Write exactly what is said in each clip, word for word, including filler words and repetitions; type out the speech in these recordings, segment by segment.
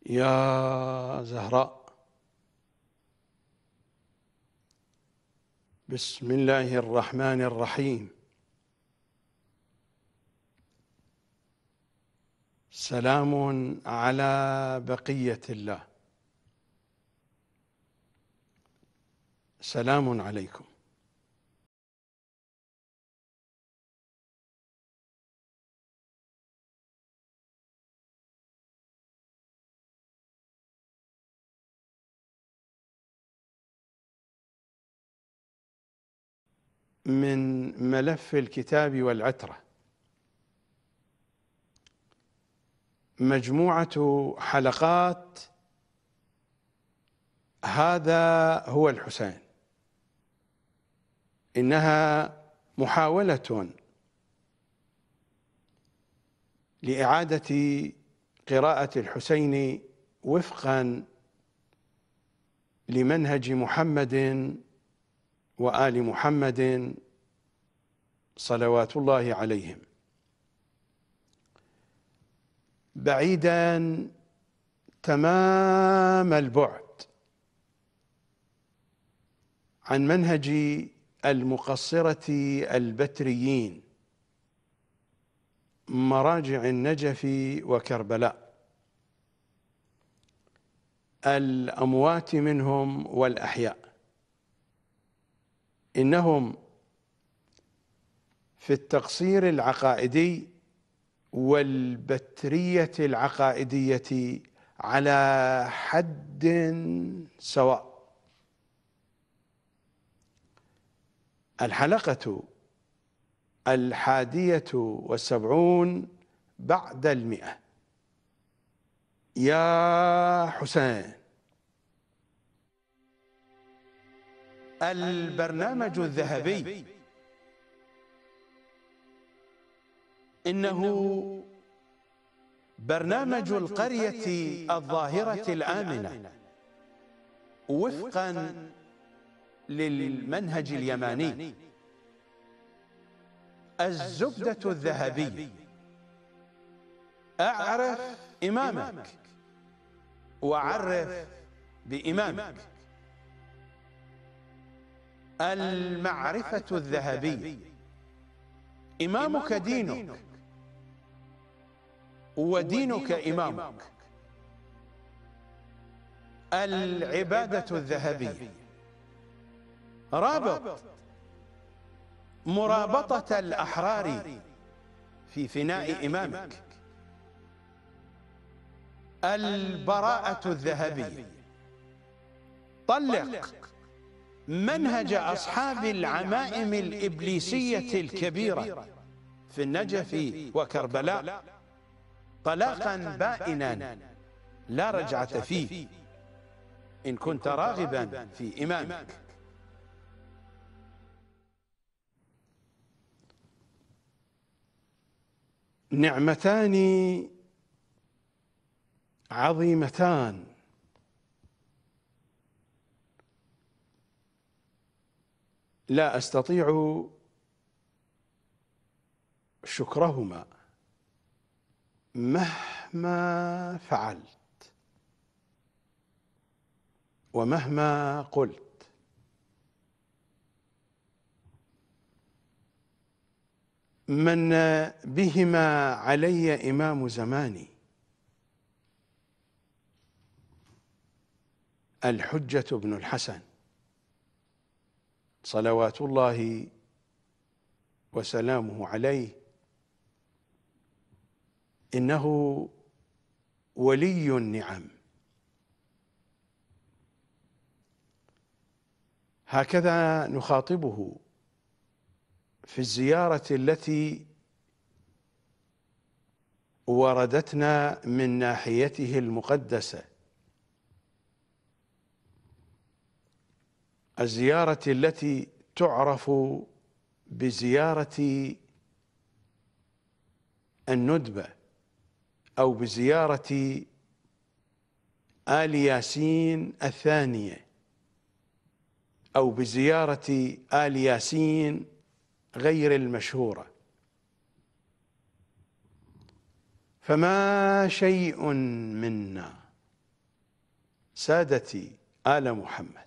يا زهراء، بسم الله الرحمن الرحيم. سلام على بقية الله. سلام عليكم. من ملف الكتاب والعترة، مجموعة حلقات هذا هو الحسين. إنها محاولة لإعادة قراءة الحسين وفقا لمنهج محمد وآل محمد صلوات الله عليهم، بعيدا تمام البعد عن منهج المقصرة البتريين، مراجع النجف وكربلاء، الأموات منهم والأحياء. إنهم في التقصير العقائدي والبترية العقائدية على حد سواء. الحلقة الحادية والسبعون بعد المئة. يا حسين. البرنامج الذهبي إنه برنامج القرية الظاهرة الآمنة وفقا للمنهج اليماني، الزبدة الذهبية. أعرف إمامك وعرف بإمامك. المعرفة الذهبية. إمامك دينك ودينك إمامك. العبادة الذهبية. رابط مرابطة الأحرار في فناء إمامك. البراءة الذهبية. طلق منهج أصحاب العمائم الإبليسية الكبيرة في النجف وكربلاء طلاقا بائنا لا رجعة فيه، إن كنت راغبا في إمامك. نعمتان عظيمتان لا أستطيع شكرهما مهما فعلت ومهما قلت. من بهما علي إمام زماني، الحجة بن الحسن صلوات الله وسلامه عليه. إنه ولي النعم. هكذا نخاطبه في الزيارة التي وردتنا من ناحيته المقدسة، الزيارة التي تعرف بزيارة الندبة أو بزيارة آل ياسين الثانية أو بزيارة آل ياسين غير المشهورة. فما شيء منا سادتي آل محمد،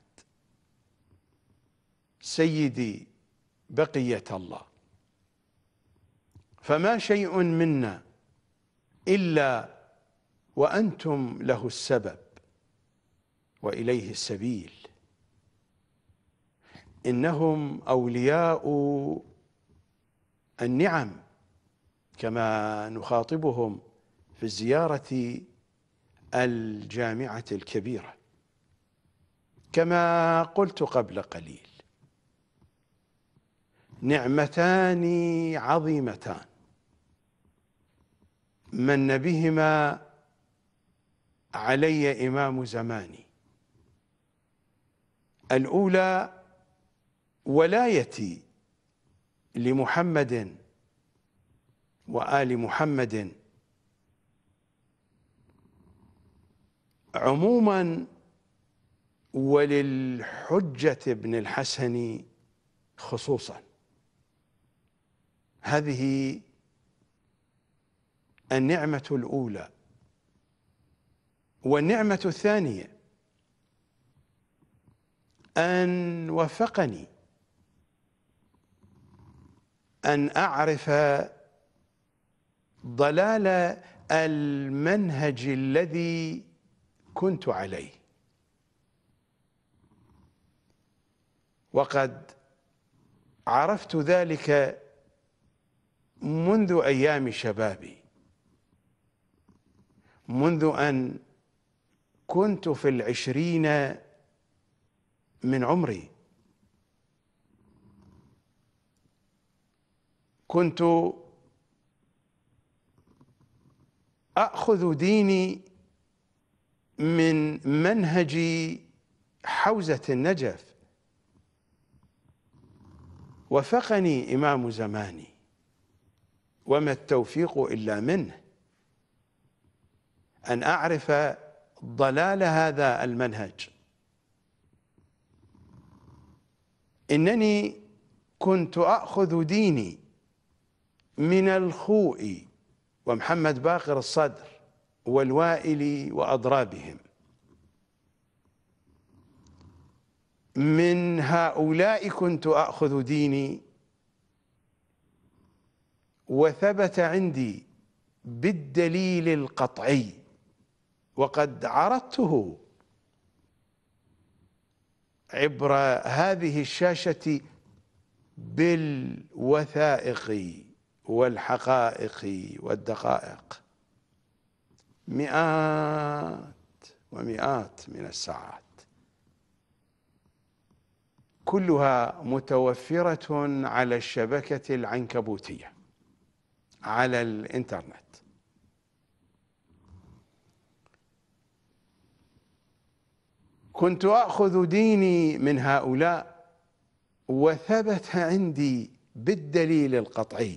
سيدي بقية الله، فما شيء منا إلا وأنتم له السبب وإليه السبيل. إنهم أولياء النعم كما نخاطبهم في الزيارة الجامعة الكبيرة، كما قلت قبل قليل: نعمتان عظيمتان من بهما علي إمام زماني. الأولى ولايتي لمحمد وآل محمد عموما، وللحجة بن الحسن خصوصا. هذه النعمة الأولى. والنعمة الثانية أن وفقني أن أعرف ضلال المنهج الذي كنت عليه، وقد عرفت ذلك منذ أيام شبابي، منذ أن كنت في العشرين من عمري. كنت أخذ ديني من منهج حوزة النجف، وفقني إمام زماني، وما التوفيق إلا منه، أن أعرف ضلال هذا المنهج. إنني كنت أخذ ديني من الخوئ ومحمد باقر الصدر والوائل وأضرابهم. من هؤلاء كنت أخذ ديني، وثبت عندي بالدليل القطعي، وقد عرضته عبر هذه الشاشة بالوثائق والحقائق والدقائق مئات ومئات من الساعات، كلها متوفرة على الشبكة العنكبوتية على الإنترنت. كنت أخذ ديني من هؤلاء، وثبت عندي بالدليل القطعي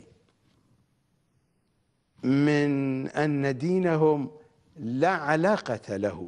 من أن دينهم لا علاقة له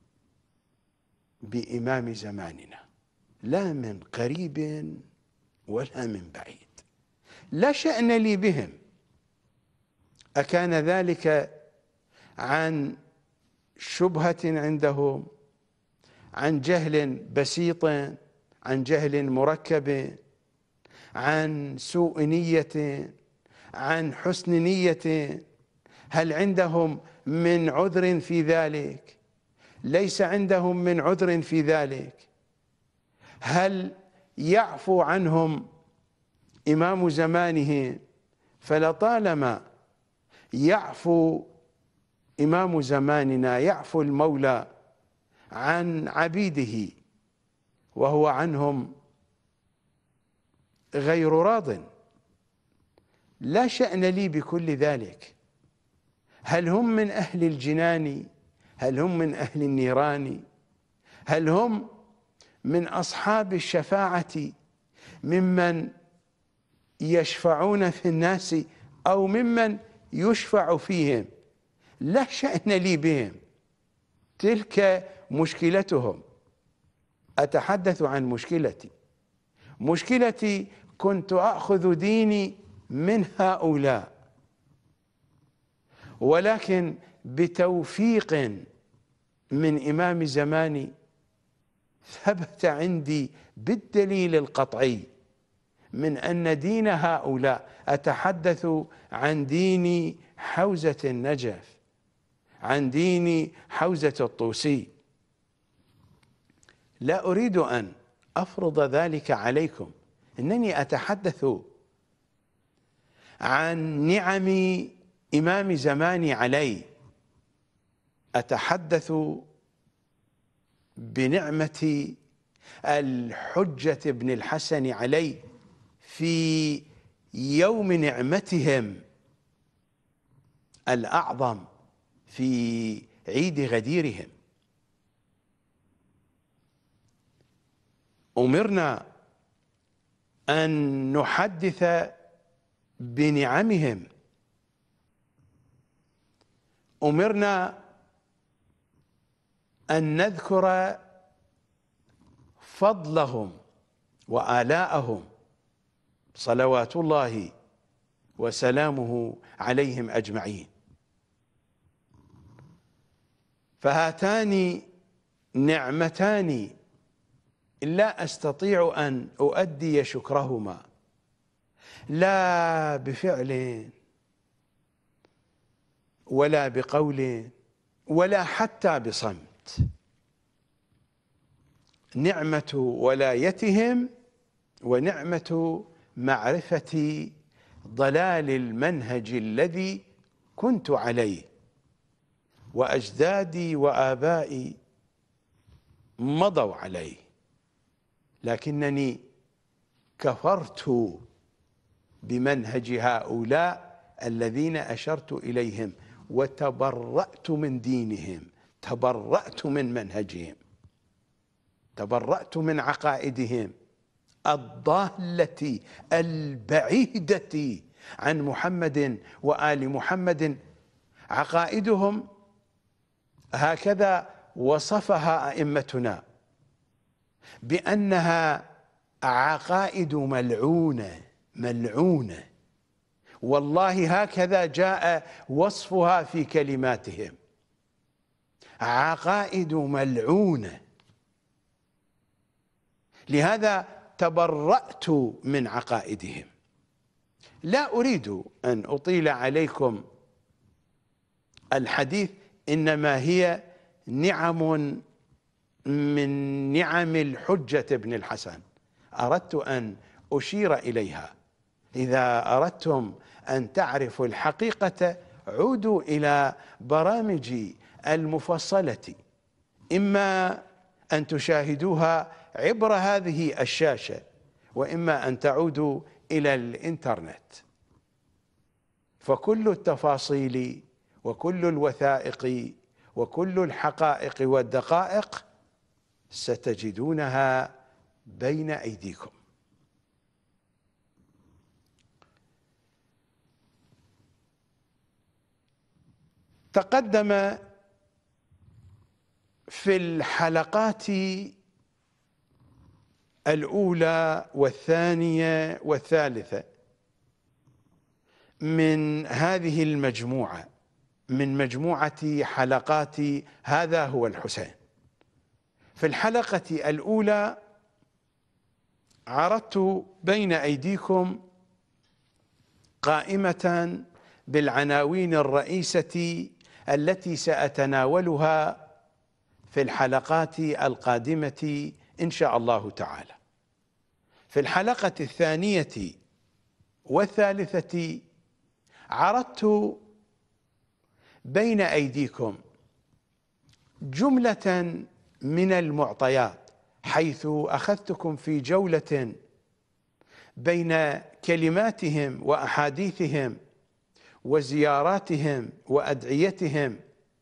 بإمام زماننا، لا من قريب ولا من بعيد، لا شأن لي بهم. أكان ذلك عن شبهة عندهم، عن جهل بسيط، عن جهل مركب، عن سوء نية، عن حسن نية؟ هل عندهم من عذر في ذلك؟ ليس عندهم من عذر في ذلك. هل يعفو عنهم إمام زمانه؟ فلطالما يعفو إمام زماننا، يعفو المولى عن عبيده وهو عنهم غير راض. لا شأن لي بكل ذلك. هل هم من أهل الجنان؟ هل هم من أهل النيران؟ هل هم من أصحاب الشفاعة ممن يشفعون في الناس أو ممن يشفع فيهم؟ لا شأن لي بهم، تلك مشكلتهم. أتحدث عن مشكلتي. مشكلتي كنت أخذ ديني من هؤلاء، ولكن بتوفيق من إمام زماني ثبت عندي بالدليل القطعي من أن دين هؤلاء، أتحدث عن دين حوزة النجف، عن دين حوزة الطوسي. لا أريد أن أفرض ذلك عليكم، إنني أتحدث عن نعم إمام زماني علي، أتحدث بنعمة الحجة بن الحسن علي في يوم نعمتهم الأعظم في عيد غديرهم. أمرنا أن نحدث بنعمهم، أمرنا أن نذكر فضلهم وآلاءهم صلوات الله وسلامه عليهم أجمعين. فهاتان نعمتان لا أستطيع أن أؤدي شكرهما، لا بفعل ولا بقول ولا حتى بصمت. نعمة ولايتهم ونعمة معرفة ضلال المنهج الذي كنت عليه، وأجدادي وآبائي مضوا عليه، لكنني كفرت بمنهج هؤلاء الذين أشرت إليهم، وتبرأت من دينهم، تبرأت من منهجهم، تبرأت من عقائدهم الضالة البعيدة عن محمد وآل محمد. عقائدهم هكذا وصفها أئمتنا بأنها عقائد ملعونة ملعونة، والله هكذا جاء وصفها في كلماتهم، عقائد ملعونة. لهذا تبرأت من عقائدهم. لا أريد أن أطيل عليكم الحديث، إنما هي نعم من نعم الحجة بن الحسن أردت أن أشير إليها. إذا أردتم أن تعرفوا الحقيقة عودوا إلى برامج المفصلة، إما أن تشاهدوها عبر هذه الشاشة، وإما أن تعودوا إلى الإنترنت، فكل التفاصيل وكل الوثائق وكل الحقائق والدقائق ستجدونها بين أيديكم. تقدم في الحلقات الأولى والثانية والثالثة من هذه المجموعة، من مجموعة حلقات هذا هو الحسين. في الحلقة الأولى عرضت بين أيديكم قائمة بالعناوين الرئيسة التي سأتناولها في الحلقات القادمة إن شاء الله تعالى. في الحلقة الثانية والثالثة عرضت بين أيديكم جملة من المعطيات، حيث أخذتكم في جولة بين كلماتهم وأحاديثهم وزياراتهم وأدعيتهم،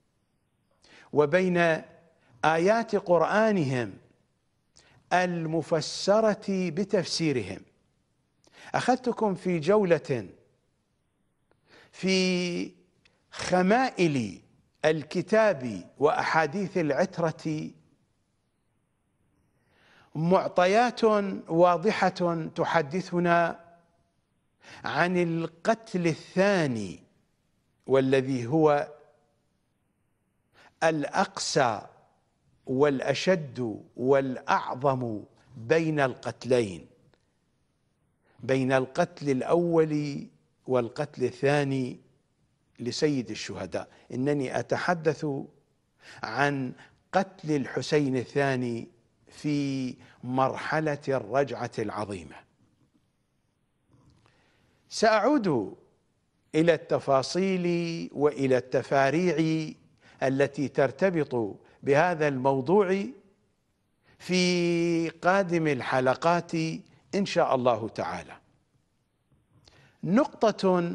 وبين آيات قرآنهم المفسرة بتفسيرهم. أخذتكم في جولة في خمائل الكتاب وأحاديث العترة، معطيات واضحة تحدثنا عن القتل الثاني، والذي هو الأقسى والأشد والأعظم بين القتلين، بين القتل الأول والقتل الثاني لسيد الشهداء. إنني أتحدث عن قتل الحسين الثاني في مرحلة الرجعة العظيمة. سأعود إلى التفاصيل وإلى التفاريع التي ترتبط بهذا الموضوع في قادم الحلقات إن شاء الله تعالى. نقطة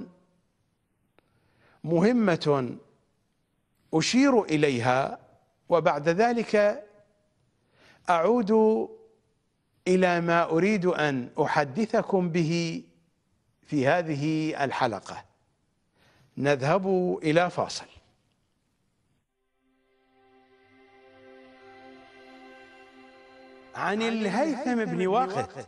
مهمة أشير إليها، وبعد ذلك أعود إلى ما أريد أن أحدثكم به في هذه الحلقة. نذهب إلى فاصل. عن الهيثم بن واقد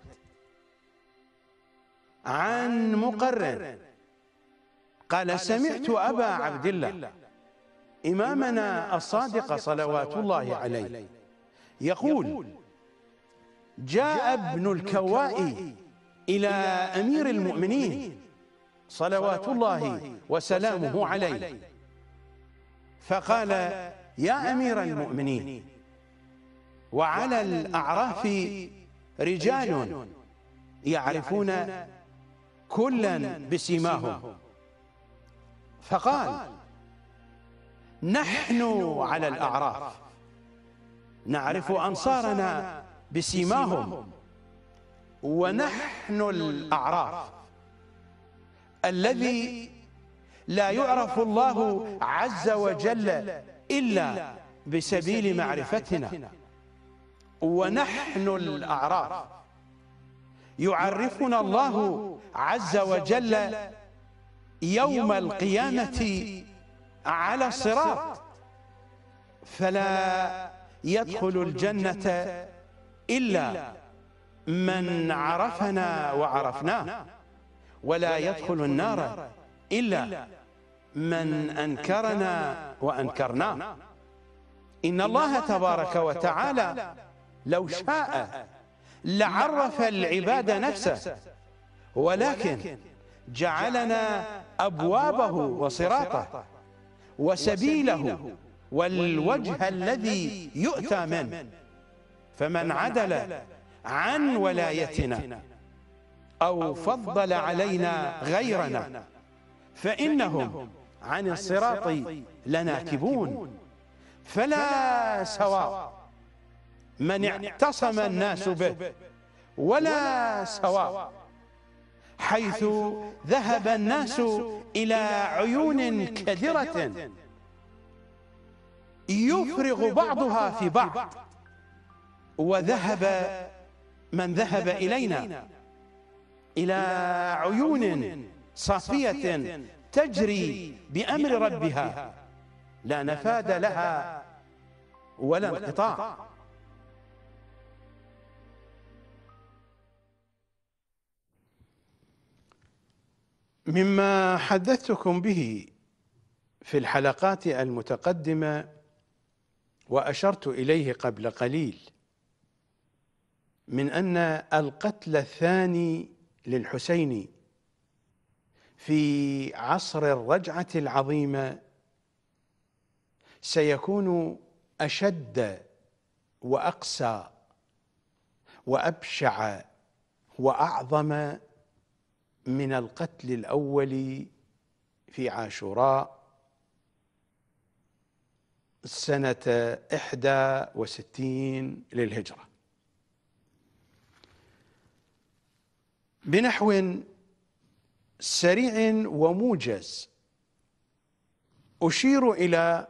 عن مقرن قال: سمعت أبا عبد الله إمامنا الصادق صلوات الله عليه يقول: جاء ابن الكواء إلى أمير المؤمنين صلوات الله وسلامه عليه فقال: يا أمير المؤمنين، وعلى الأعراف رجال يعرفون كلا بسيماهم. فقال: نحن على الأعراف نعرف أنصارنا بسيماهم، ونحن الأعراف الذي لا يعرف الله عز وجل إلا بسبيل معرفتنا، ونحن الأعراف يعرفنا الله عز وجل يوم القيامة على الصراط، فلا يدخل الجنة إلا من عرفنا وعرفناه، ولا يدخل النار إلا من أنكرنا وأنكرناه. إن الله تبارك وتعالى لو شاء لعرف العباد نفسه، ولكن جعلنا أبوابه وصراطه وسبيله والوجه الذي يؤتى منه، فمن عدل عن ولايتنا أو فضل علينا غيرنا فإنهم عن الصراط لناكبون. فلا سواء من اعتصم الناس به، ولا سواء حيث ذهب الناس إلى عيون كدرة يفرغ بعضها في بعض، وذهب من ذهب إلينا إلى عيون صافية تجري بأمر ربها لا نفاد لها ولا انقطاع. مما حدثتكم به في الحلقات المتقدمة وأشرت إليه قبل قليل من أن القتل الثاني للحسين في عصر الرجعة العظيمة سيكون أشد وأقسى وأبشع وأعظم من القتل الأول في عاشوراء سنة إحدى وستين للهجرة. بنحو سريع وموجز أشير إلى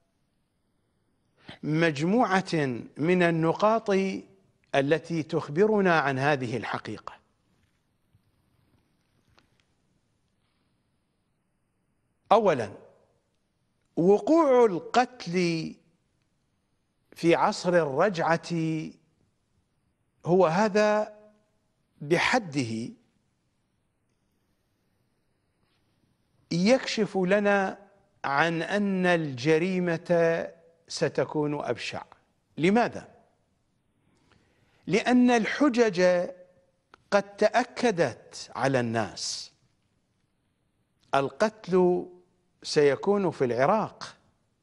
مجموعة من النقاط التي تخبرنا عن هذه الحقيقة. أولاً، وقوع القتل في عصر الرجعة هو هذا بحده يكشف لنا عن أن الجريمة ستكون أبشع، لماذا؟ لأن الحجج قد تأكدت على الناس. القتل سيكون في العراق.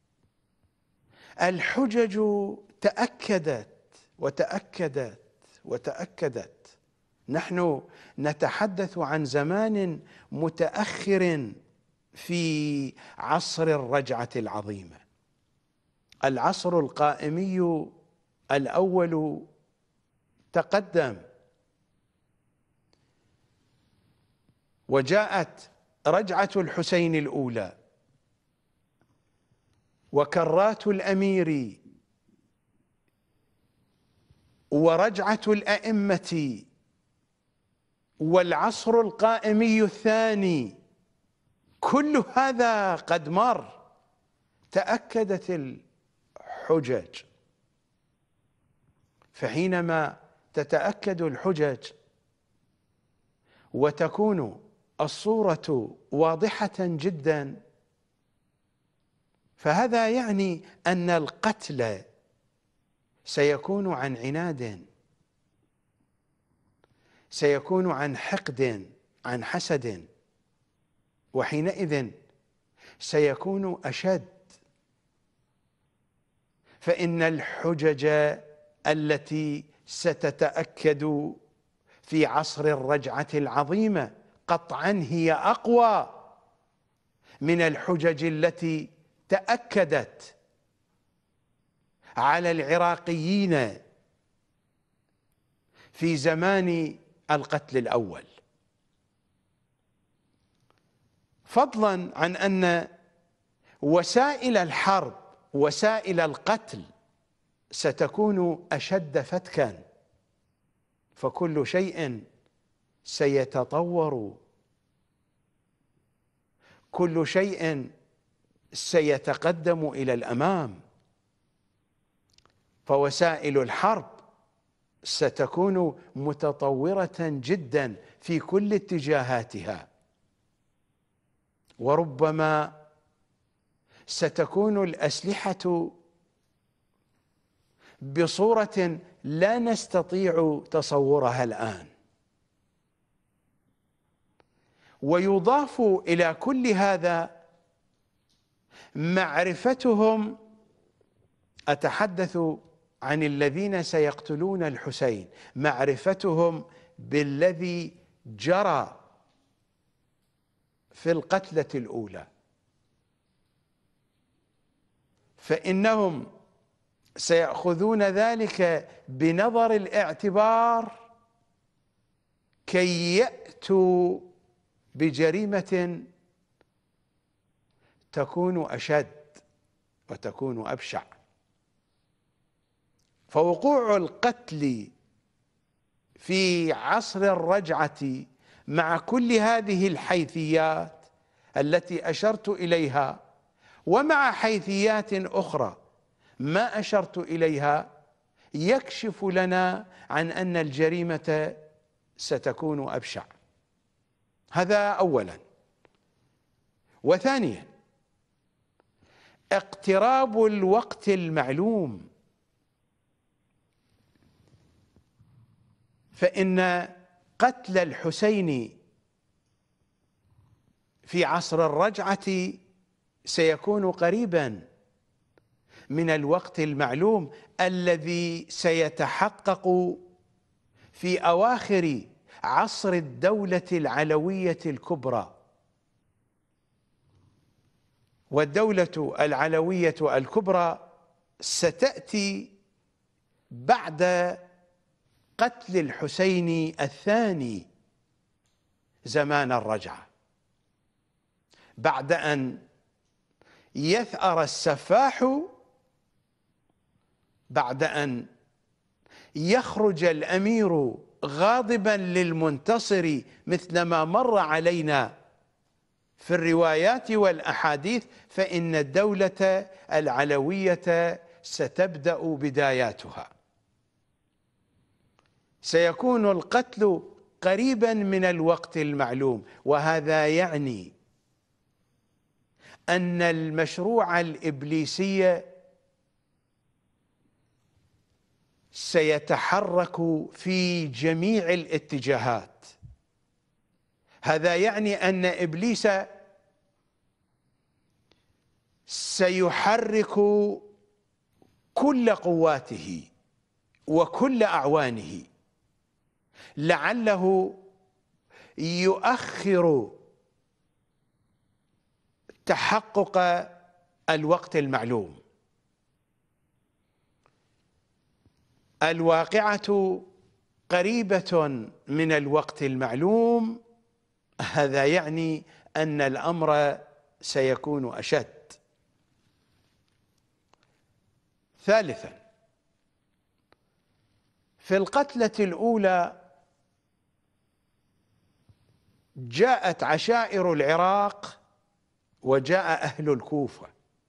الحجج تأكدت وتأكدت وتأكدت. نحن نتحدث عن زمان متأخر في عصر الرجعة العظيمة. العصر القائمي الأول تقدم، وجاءت رجعة الحسين الأولى وكرات الأمير ورجعة الأئمة والعصر القائمي الثاني، كل هذا قد مر. تأكدت الحجج. فحينما تتأكد الحجج وتكون الصورة واضحة جدا، فهذا يعني أن القتل سيكون عن عناد، سيكون عن حقد، عن حسد، وحينئذ سيكون أشد. فإن الحجج التي ستتأكد في عصر الرجعة العظيمة قطعا هي أقوى من الحجج التي تأكدت على العراقيين في زمان القتل الأول، فضلا عن أن وسائل الحرب، وسائل القتل، ستكون أشد فتكا. فكل شيء سيتطور، كل شيء سيتقدم إلى الأمام. فوسائل الحرب ستكون متطورة جدا في كل اتجاهاتها، وربما ستكون الأسلحة بصورة لا نستطيع تصورها الآن. ويضاف إلى كل هذا معرفتهم، أتحدث عن الذين سيقتلون الحسين، معرفتهم بالذي جرى في القتلة الأولى، فإنهم سيأخذون ذلك بنظر الاعتبار كي يأتوا بجريمة تكون أشد وتكون أبشع. فوقوع القتل في عصر الرجعة مع كل هذه الحيثيات التي أشرت إليها، ومع حيثيات أخرى ما أشرت إليها، يكشف لنا عن أن الجريمة ستكون أبشع. هذا أولا. وثانيا، اقتراب الوقت المعلوم. فإن قتل الحسين في عصر الرجعة سيكون قريبا من الوقت المعلوم الذي سيتحقق في أواخر عصر الدولة العلوية الكبرى. والدولة العلوية الكبرى ستأتي بعد قتل الحسين الثاني زمان الرجعة، بعد أن يثأر السفاح، بعد أن يخرج الأمير غاضبا للمنتصر مثل ما مر علينا في الروايات والأحاديث، فإن الدولة العلوية ستبدأ بداياتها. سيكون القتل قريبا من الوقت المعلوم، وهذا يعني أن المشروع الإبليسي سيتحرك في جميع الاتجاهات. هذا يعني أن إبليس سيحرك كل قواته وكل أعوانه لعله يؤخر تحقق الوقت المعلوم. الواقعة قريبة من الوقت المعلوم، هذا يعني أن الأمر سيكون أشد. ثالثا، في القتلة الأولى جاءت عشائر العراق وجاء أهل الكوفة،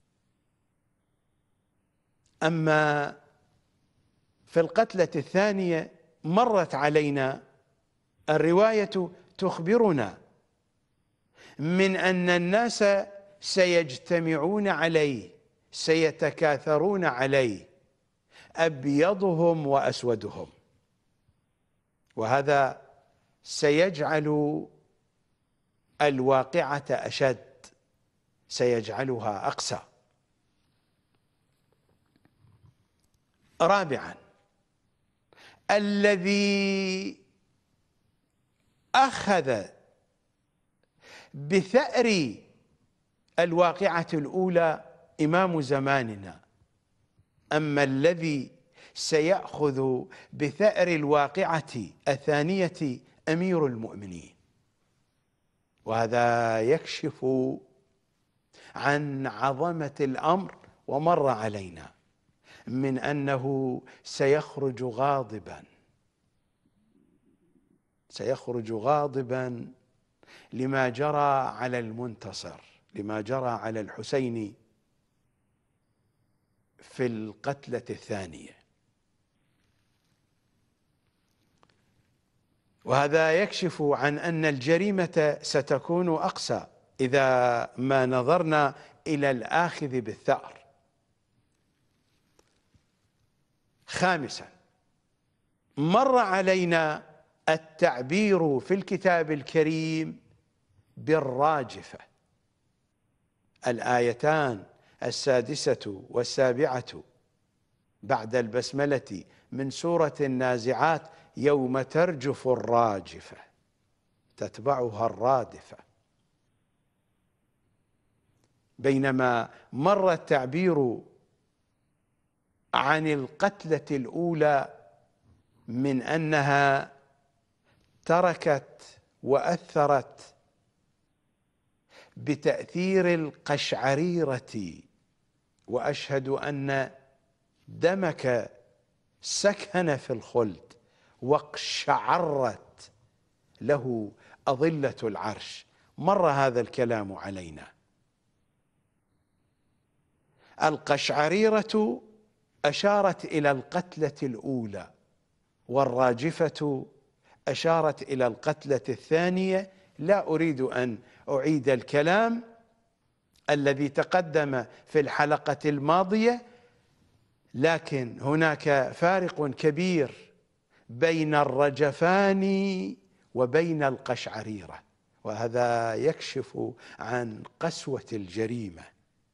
أما في القتلة الثانية مرت علينا الرواية تخبرنا من أن الناس سيجتمعون عليه، سيتكاثرون عليه، أبيضهم وأسودهم، وهذا سيجعل الواقعة أشد، سيجعلها أقسى. رابعا، الذي أخذ بثأر الواقعة الأولى إمام زماننا، أما الذي سيأخذ بثأر الواقعة الثانية أمير المؤمنين، وهذا يكشف عن عظمة الأمر. ومر علينا من أنه سيخرج غاضبا، سيخرج غاضبا لما جرى على المنتصر، لما جرى على الحسين في القتلة الثانية، وهذا يكشف عن أن الجريمة ستكون أقسى إذا ما نظرنا إلى الآخذ بالثأر. خامسا، مر علينا التعبير في الكتاب الكريم بالراجفة. الآيتان السادسة والسابعة بعد البسملة من سورة النازعات: يوم ترجف الراجفة تتبعها الرادفة، بينما مر التعبير عن القتلة الأولى من أنها تركت وأثرت بتأثير القشعريرة، وأشهد أن دمك سكن في الخلد واقشعرت له أظلة العرش. مر هذا الكلام علينا. القشعريرة أشارت إلى القتلة الأولى، والراجفة أشارت إلى القتلة الثانية. لا أريد أن أعيد الكلام الذي تقدم في الحلقة الماضية، لكن هناك فارق كبير بين الرجفان وبين القشعريرة، وهذا يكشف عن قسوة الجريمة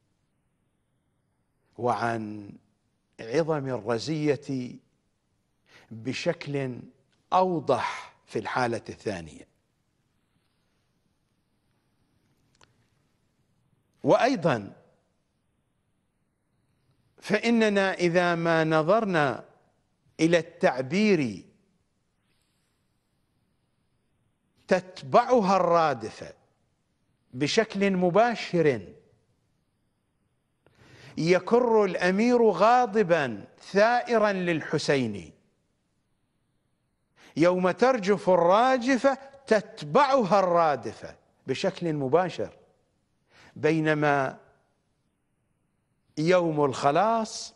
وعن عظم الرزية بشكل أوضح في الحالة الثانية. وأيضا فإننا إذا ما نظرنا إلى التعبير تتبعها الرادفة بشكل مباشر، يكر الأمير غاضبا ثائرا للحسين: يوم ترجف الراجفة تتبعها الرادفة بشكل مباشر، بينما يوم الخلاص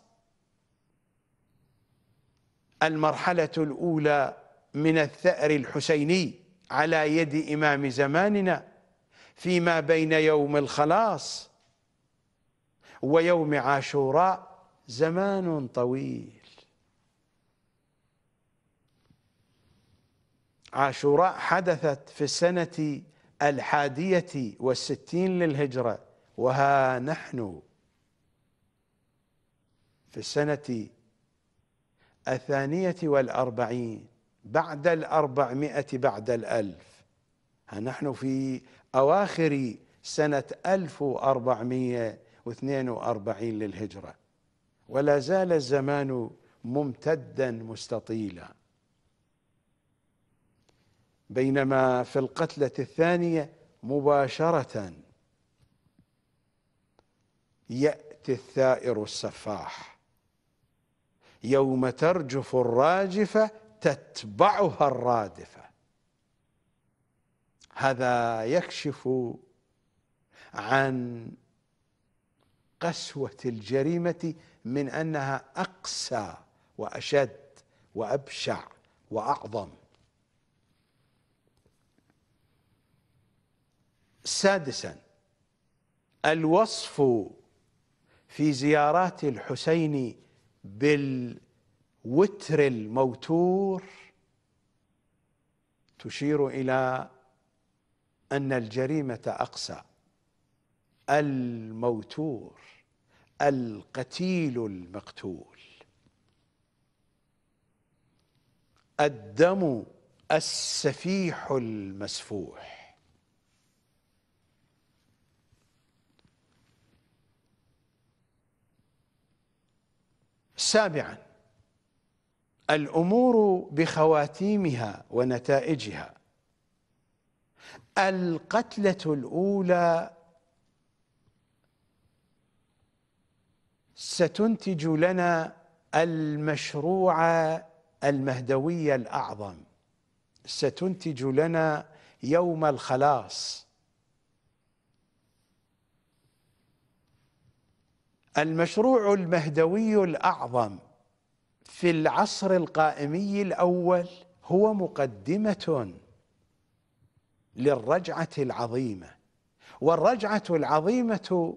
المرحلة الأولى من الثأر الحسيني على يد إمام زماننا فيما بين يوم الخلاص ويوم عاشوراء زمان طويل. عاشوراء حدثت في السنة الحادية والستين للهجرة، وها نحن في السنة الثانية والأربعين بعد الأربعمائة بعد الألف. ها نحن في أواخر سنة ألف وأربعمائة واثنين وأربعين للهجرة، ولا زال الزمان ممتدا مستطيلا. بينما في القتلة الثانية مباشرة يأتي الثائر السفاح: يوم ترجف الراجفة تتبعها الرادفة. هذا يكشف عن قسوة الجريمة من أنها أقسى وأشد وأبشع وأعظم. سادسا، الوصف في زيارات الحسين بالوتر الموتور تشير إلى أن الجريمة أقسى. الموتور، القتيل المقتول، الدم السفيح المسفوح. سابعا، الأمور بخواتيمها ونتائجها. القتلة الأولى ستنتج لنا المشروع المهدوي الأعظم، ستنتج لنا يوم الخلاص. المشروع المهدوي الأعظم في العصر القائمي الأول هو مقدمة للرجعة العظيمة، والرجعة العظيمة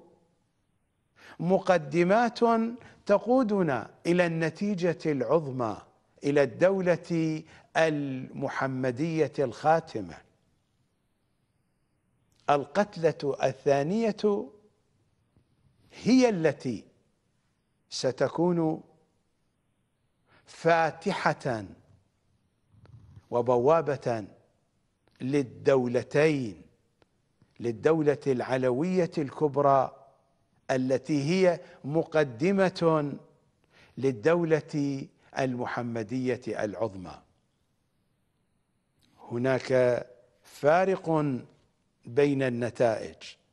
مقدمات تقودنا إلى النتيجة العظمى، إلى الدولة المحمدية الخاتمة. القتلة الثانية هي التي ستكون فاتحة وبوابة للدولتين، للدولة العلوية الكبرى التي هي مقدمة للدولة المحمدية العظمى. هناك فارق بين النتائج.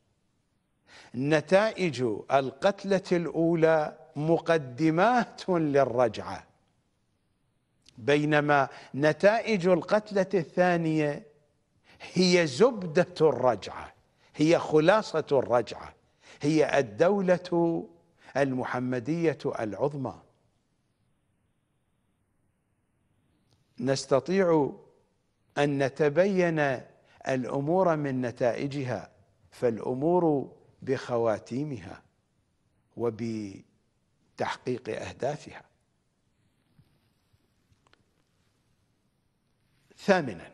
نتائج القتلة الأولى مقدمات للرجعة، بينما نتائج القتلة الثانية هي زبدة الرجعة، هي خلاصة الرجعة، هي الدولة المحمدية العظمى. نستطيع أن نتبين الأمور من نتائجها، فالأمور بخواتيمها وبتحقيق أهدافها. ثامنا،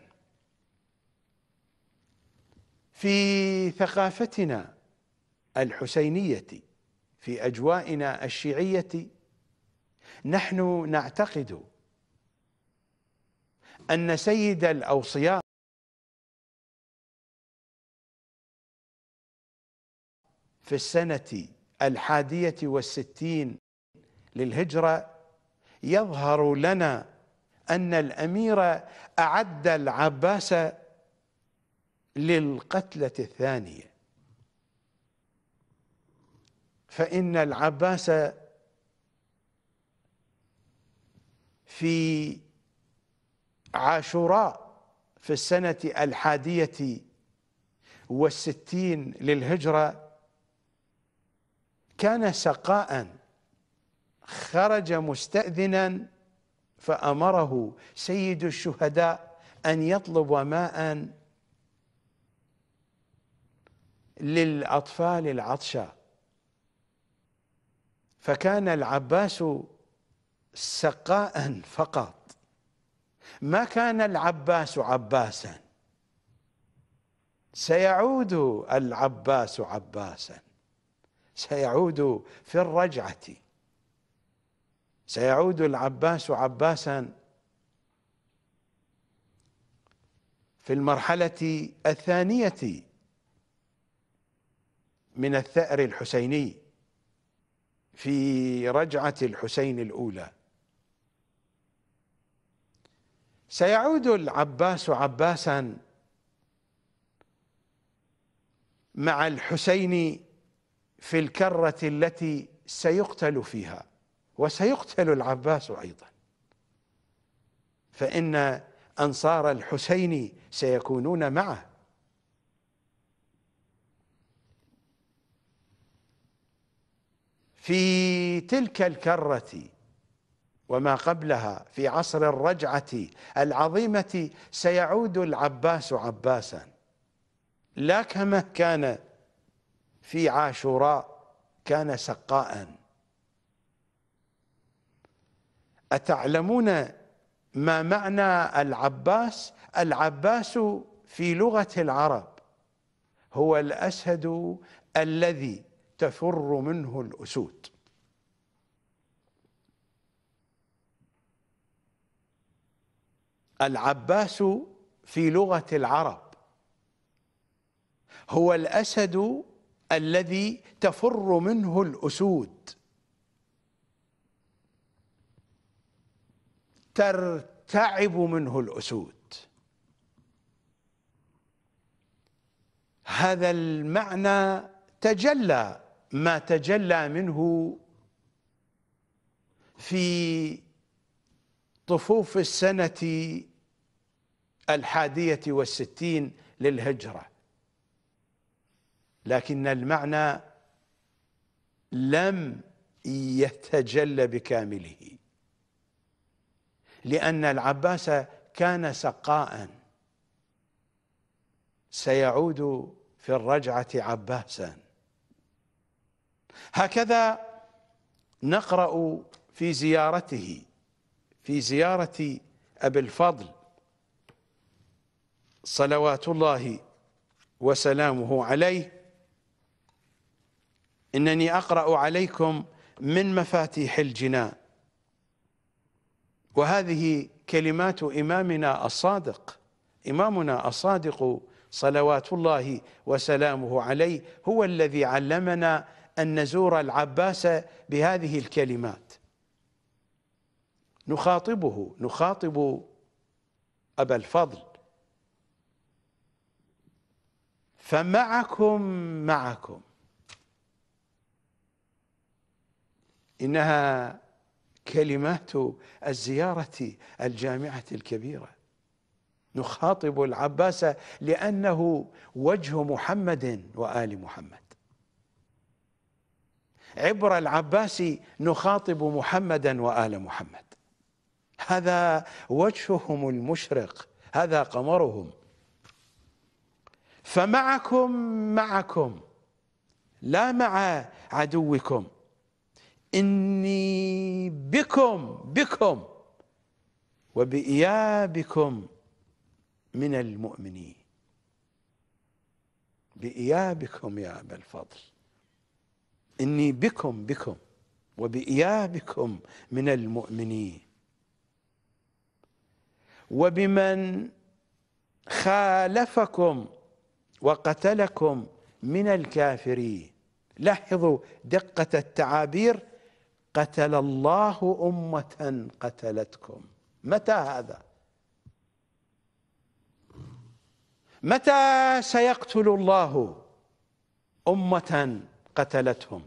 في ثقافتنا الحسينية، في أجوائنا الشيعية، نحن نعتقد أن سيد الأوصياء في السنة الحادية والستين للهجرة يظهر لنا أن الأمير أعد العباس للقتلة الثانية، فإن العباس في عاشوراء في السنة الحادية والستين للهجرة كان سقاء، خرج مستأذنا فأمره سيد الشهداء أن يطلب ماء للأطفال العطشى، فكان العباس سقاء فقط، ما كان العباس عباسا، سيعود العباس عباسا، سيعود في الرجعة، سيعود العباس عباسا في المرحلة الثانية من الثأر الحسيني، في رجعة الحسين الأولى. سيعود العباس عباسا مع الحسين في الكرة التي سيقتل فيها، وسيقتل العباس أيضا، فإن أنصار الحسين سيكونون معه. في تلك الكرة وما قبلها في عصر الرجعة العظيمة سيعود العباس عباسا، لا كما كان في عاشوراء، كان سقاء. أتعلمون ما معنى العباس؟ العباس في لغة العرب هو الأسد الذي تفر منه الأسود. العباس في لغة العرب هو الأسد الذي تفر منه الأسود، ترتعب منه الأسود. هذا المعنى تجلى ما تجلى منه في طفوف السنة الحادية والستين للهجرة، لكن المعنى لم يتجلى بكامله، لأن العباس كان سقاء، سيعود في الرجعة عباسا. هكذا نقرأ في زيارته، في زيارة أبي الفضل صلوات الله وسلامه عليه: إنني أقرأ عليكم من مفاتيح الجنان. وهذه كلمات إمامنا الصادق، إمامنا الصادق صلوات الله وسلامه عليه هو الذي علمنا أن نزور العباس بهذه الكلمات. نخاطبه، نخاطب أبا الفضل: فمعكم معكم. إنها كلمات الزيارة الجامعة الكبيرة. نخاطب العباس لأنه وجه محمد وآل محمد. عبر العباس نخاطب محمدا وآل محمد. هذا وجههم المشرق، هذا قمرهم. فمعكم معكم، لا مع عدوكم. إني بكم بكم وبإيابكم من المؤمنين. بإيابكم يا أبا الفضل، إني بكم بكم وبإيابكم من المؤمنين وبمن خالفكم وقتلكم من الكافرين. لاحظوا دقة التعابير: قتل الله أمة قتلتكم. متى هذا؟ متى سيقتل الله أمة قتلتهم؟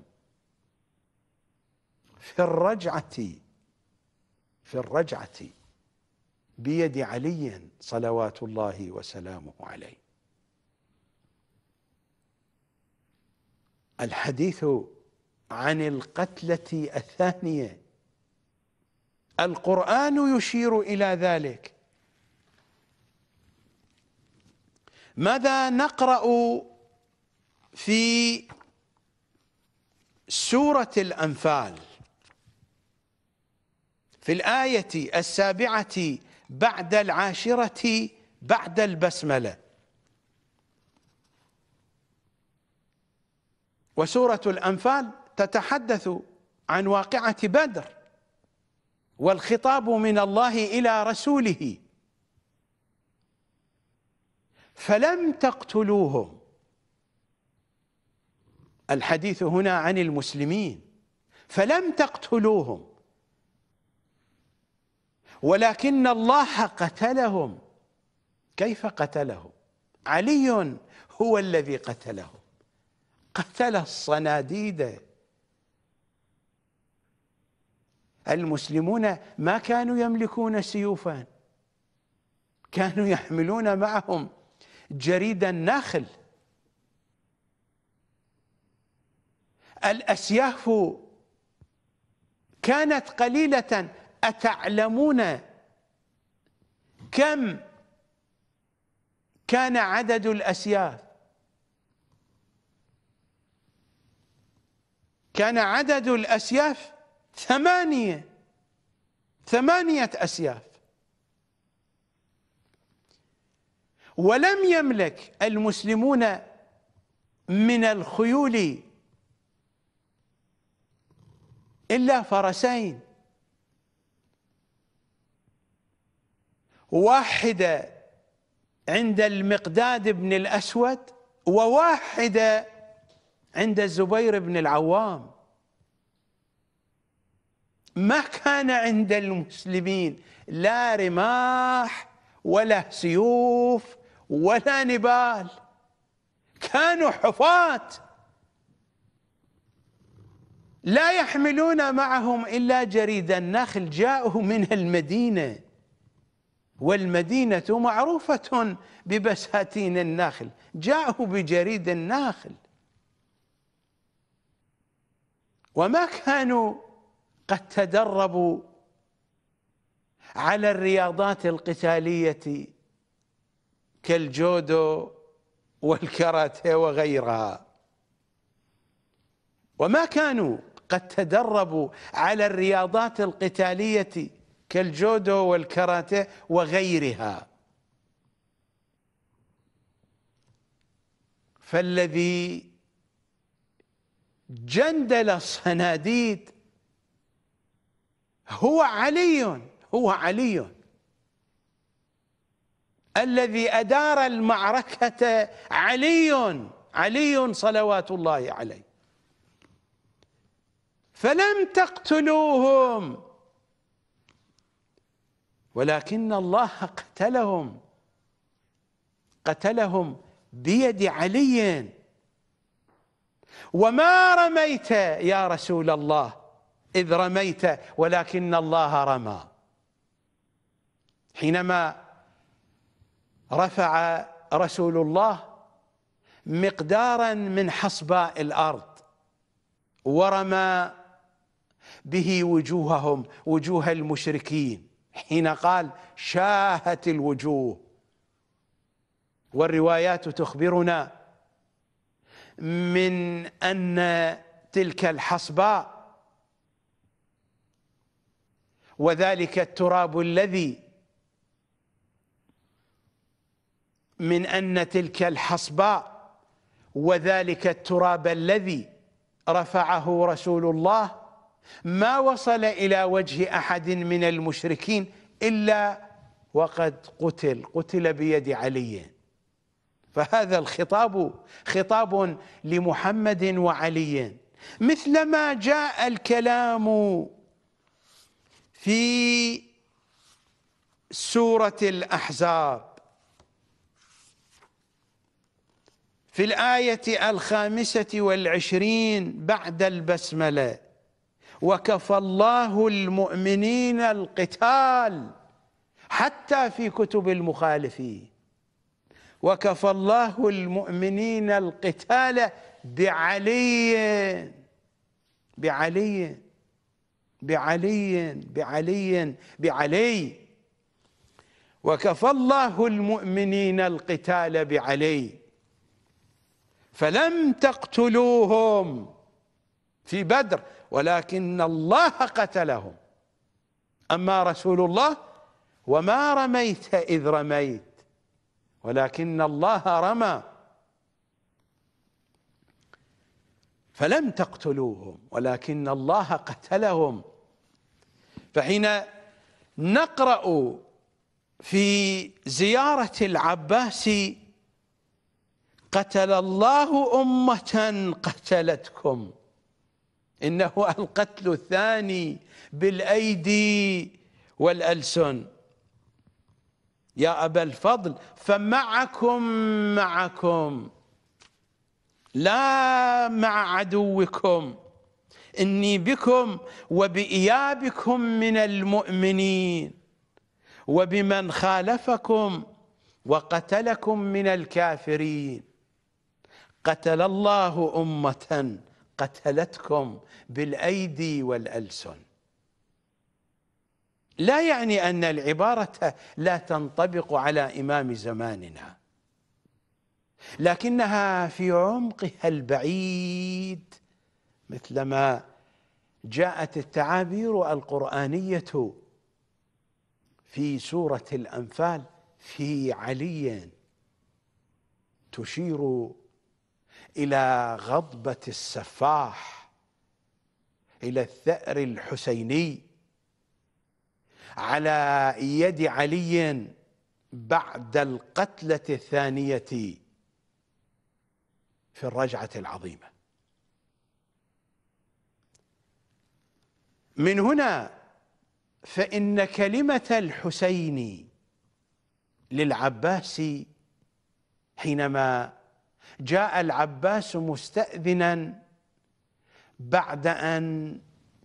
في الرجعة، في الرجعة بيد علي صلوات الله وسلامه عليه. الحديث عن القتلة الثانية، القرآن يشير إلى ذلك. ماذا نقرأ في سورة الأنفال في الآية السابعة بعد العاشرة بعد البسملة. وسورة الأنفال تتحدث عن واقعة بدر، والخطاب من الله إلى رسوله. فلم تقتلوهم، الحديث هنا عن المسلمين، فلم تقتلوهم ولكن الله قتلهم. كيف قتلهم؟ علي هو الذي قتلهم، قتل الصناديد. المسلمون ما كانوا يملكون سيوفا، كانوا يحملون معهم جريد النخل. الأسياف كانت قليلة. أتعلمون كم كان عدد الأسياف؟ كان عدد الأسياف ثمانية ثمانية أسياف. ولم يملك المسلمون من الخيول إلا فرسين، واحدة عند المقداد بن الأسود وواحدة عند الزبير بن العوام. ما كان عند المسلمين لا رماح ولا سيوف ولا نبال، كانوا حفاة لا يحملون معهم إلا جريد النخل. جاءوا من المدينة، والمدينة معروفة ببساتين النخل، جاءوا بجريد النخل. وما كانوا قد تدربوا على الرياضات القتالية كالجودو والكاراتيه وغيرها، وما كانوا قد تدربوا على الرياضات القتالية كالجودو والكاراتيه وغيرها. فالذي جندل الصناديد هو علي، هو علي الذي أدار المعركة. علي علي صلوات الله عليه. فلم تقتلوهم ولكن الله قتلهم، قتلهم بيد علي. وما رميت يا رسول الله إذ رميت ولكن الله رمى. حينما رفع رسول الله مقدارا من حصباء الأرض ورمى به وجوههم، وجوه المشركين، حين قال شاهت الوجوه. والروايات تخبرنا من أن تلك الحصباء وذلك التراب الذي من أن تلك الحصباء وذلك التراب الذي رفعه رسول الله ما وصل إلى وجه أحد من المشركين إلا وقد قتل قتل بيد علي. فهذا الخطاب خطاب لمحمد وعلي، مثلما جاء الكلام في سورة الأحزاب في الآية الخامسة والعشرين بعد البسملة: وكفى الله المؤمنين القتال حتى في كتب المخالفين. وكفى الله المؤمنين القتال بعلي بعلي بعلي بعلي بعلي وكفى الله المؤمنين القتال بعلي. فلم تقتلوهم في بدر ولكن الله قتلهم. أما رسول الله وما رميت إذ رميت ولكن الله رمى فلم تقتلوهم ولكن الله قتلهم. فحين نقرأ في زيارة العباس قتل الله أمة قتلتكم، إنه القتل الثاني بالأيدي والألسن. يا أبا الفضل فمعكم معكم لا مع عدوكم، إني بكم وبإيابكم من المؤمنين وبمن خالفكم وقتلكم من الكافرين. قتل الله أمة قتلتكم بالأيدي والألسن. لا يعني أن العبارة لا تنطبق على إمام زماننا، لكنها في عمقها البعيد، مثلما جاءت التعابير القرآنية في سورة الأنفال في علي تشير إلى غضبة السفاح، إلى الثأر الحسيني على يد علي بعد القتلة الثانية في الرجعة العظيمة. من هنا فإن كلمة الحسين للعباس حينما جاء العباس مستأذنا بعد أن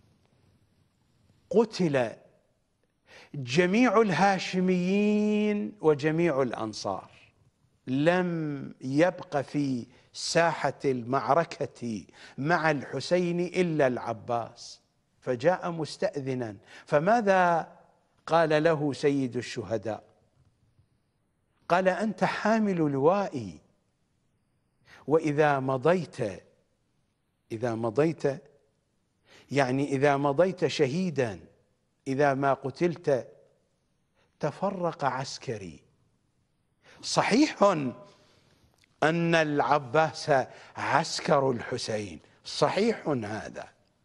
قتل جميع الهاشميين وجميع الأنصار، لم يبق في ساحة المعركة مع الحسين إلا العباس، فجاء مستأذنا. فماذا قال له سيد الشهداء؟ قال: أنت حامل لوائي، وإذا مضيت إذا مضيت يعني إذا مضيت شهيدا، إذا ما قتلت تفرق عسكري. صحيح أن العباس عسكر الحسين، صحيح هذا،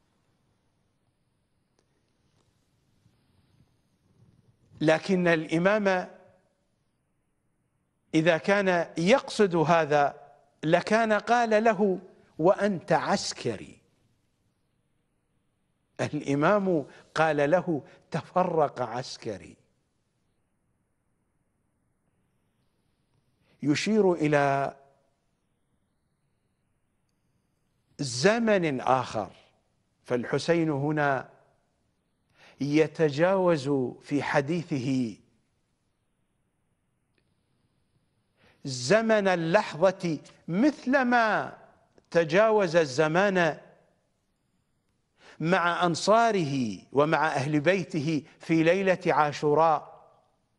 لكن الإمام إذا كان يقصد هذا لكان قال له: وأنت عسكري. الإمام قال له: تفرق عسكري، يشير إلى زمن آخر. فالحسين هنا يتجاوز في حديثه زمن اللحظة مثلما تجاوز الزمان مع أنصاره ومع أهل بيته في ليلة عاشوراء،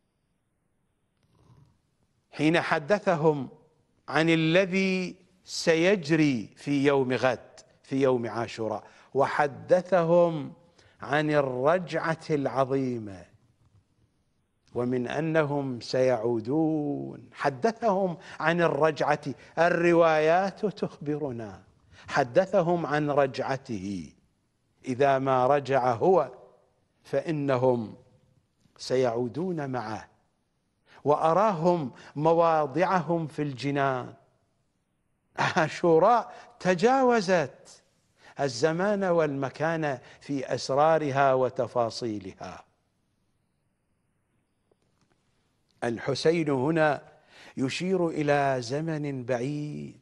حين حدثهم عن الذي سيجري في يوم غد في يوم عاشوراء، وحدثهم عن الرجعة العظيمة ومن أنهم سيعودون. حدثهم عن الرجعة، الروايات تخبرنا، حدثهم عن رجعته، إذا ما رجع هو فإنهم سيعودون معه، وأراهم مواضعهم في الجنان. عاشوراء تجاوزت الزمان والمكان في أسرارها وتفاصيلها. الحسين هنا يشير إلى زمن بعيد،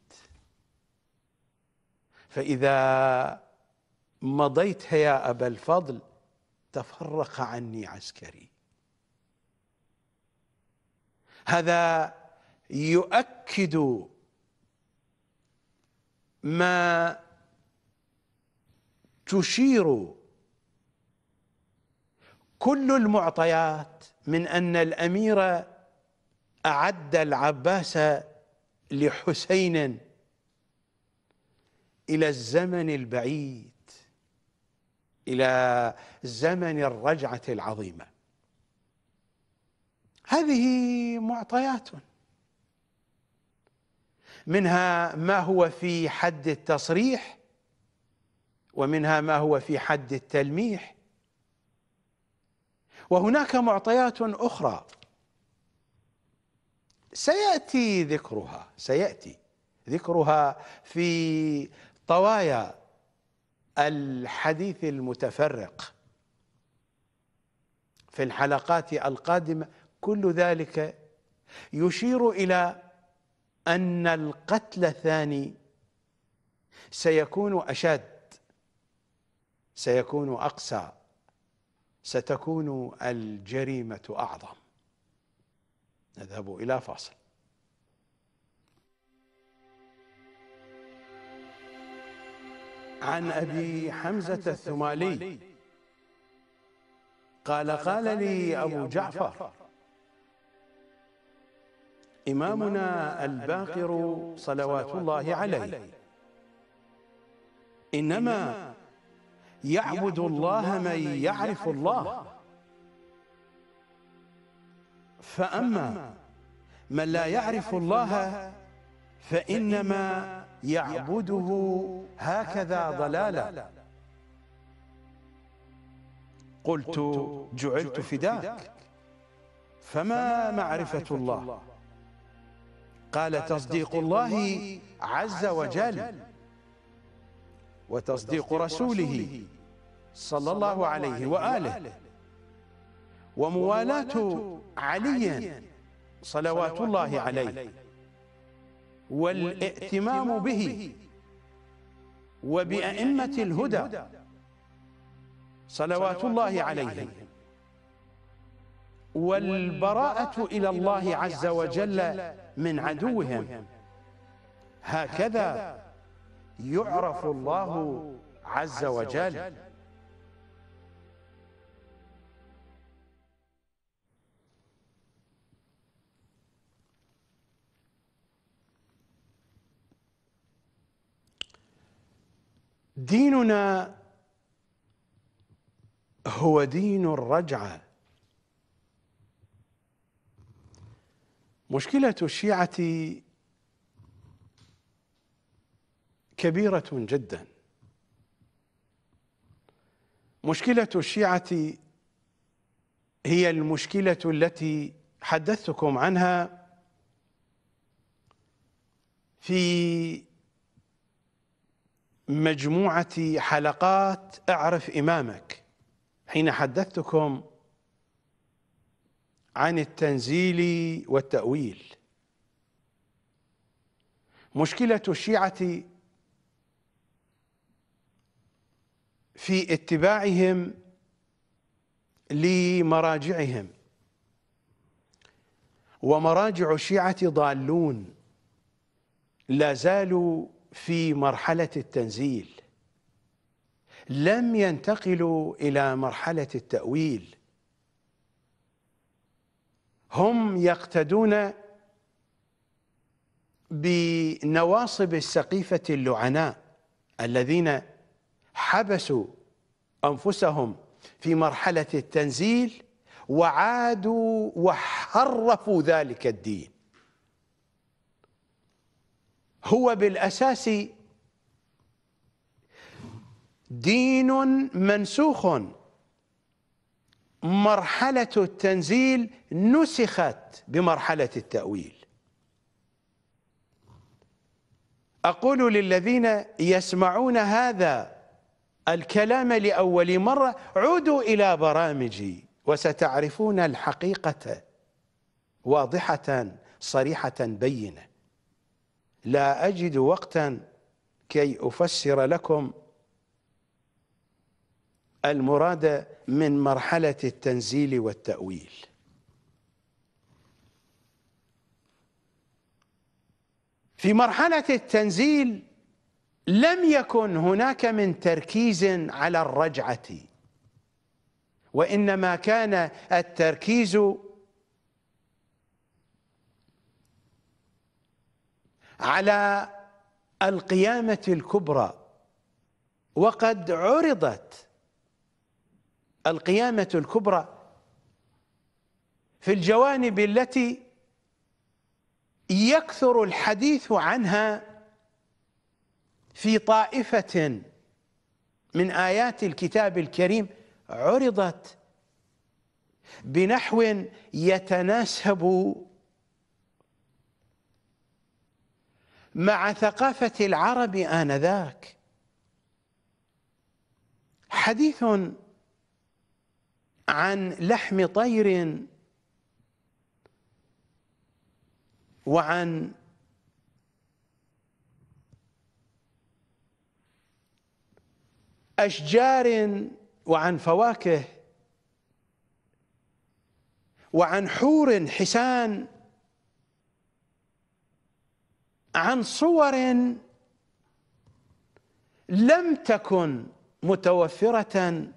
فإذا مضيت يا أبا الفضل تفرق عني عسكري. هذا يؤكد ما تشير كل المعطيات من أن الأمير أعد العباس لحسين إلى الزمن البعيد، إلى زمن الرجعة العظيمة. هذه معطيات، منها ما هو في حد التصريح، ومنها ما هو في حد التلميح، وهناك معطيات أخرى سيأتي ذكرها سيأتي ذكرها في طوايا الحديث المتفرق في الحلقات القادمة. كل ذلك يشير إلى أن القتل الثاني سيكون أشد، سيكون أقسى، ستكون الجريمة أعظم. نذهب إلى فاصل. عن أبي حمزة الثمالي قال: قال لي أبو جعفر إمامنا الباقر صلوات الله عليه: إنما يعبد الله من يعرف الله، فأما من لا يعرف الله فإنما يعبده هكذا ضلالا. قلت: جعلت فداك، فما معرفة الله؟ قال: تصديق الله عز وجل، وتصديق رسوله صلى الله عليه وآله، وموالاة علي صلوات الله عليه، والائتمام به وبأئمة الهدى صلوات الله عليهم، والبراءة إلى الله عز وجل من عدوهم. هكذا يعرف الله عز وجل. ديننا هو دين الرجعة. مشكلة الشيعة كبيرة جدا. مشكلة الشيعة هي المشكلة التي حدثتكم عنها في مجموعة حلقات اعرف إمامك، حين حدثتكم عن التنزيل والتأويل. مشكلة الشيعة في اتباعهم لمراجعهم، ومراجع الشيعة ضالون، لا زالوا في مرحلة التنزيل، لم ينتقلوا إلى مرحلة التأويل. هم يقتدون بنواصب السقيفة اللعناء الذين حبسوا أنفسهم في مرحلة التنزيل وعادوا وحرفوا ذلك الدين. هو بالأساس دين منسوخ، مرحلة التنزيل نسخت بمرحلة التأويل. أقول للذين يسمعون هذا الكلام لأول مرة: عودوا إلى برامجي وستعرفون الحقيقة واضحة صريحة بينة. لا أجد وقتا كي أفسر لكم المراد من مرحلة التنزيل والتأويل. في مرحلة التنزيل لم يكن هناك من تركيز على الرجعة، وإنما كان التركيز على القيامة الكبرى. وقد عرضت القيامة الكبرى في الجوانب التي يكثر الحديث عنها في طائفة من آيات الكتاب الكريم عرضت بنحو يتناسب مع ثقافة العرب آنذاك. حديث عن لحم طير وعن أشجار وعن فواكه وعن حور حسان، عن صور لم تكن متوفرة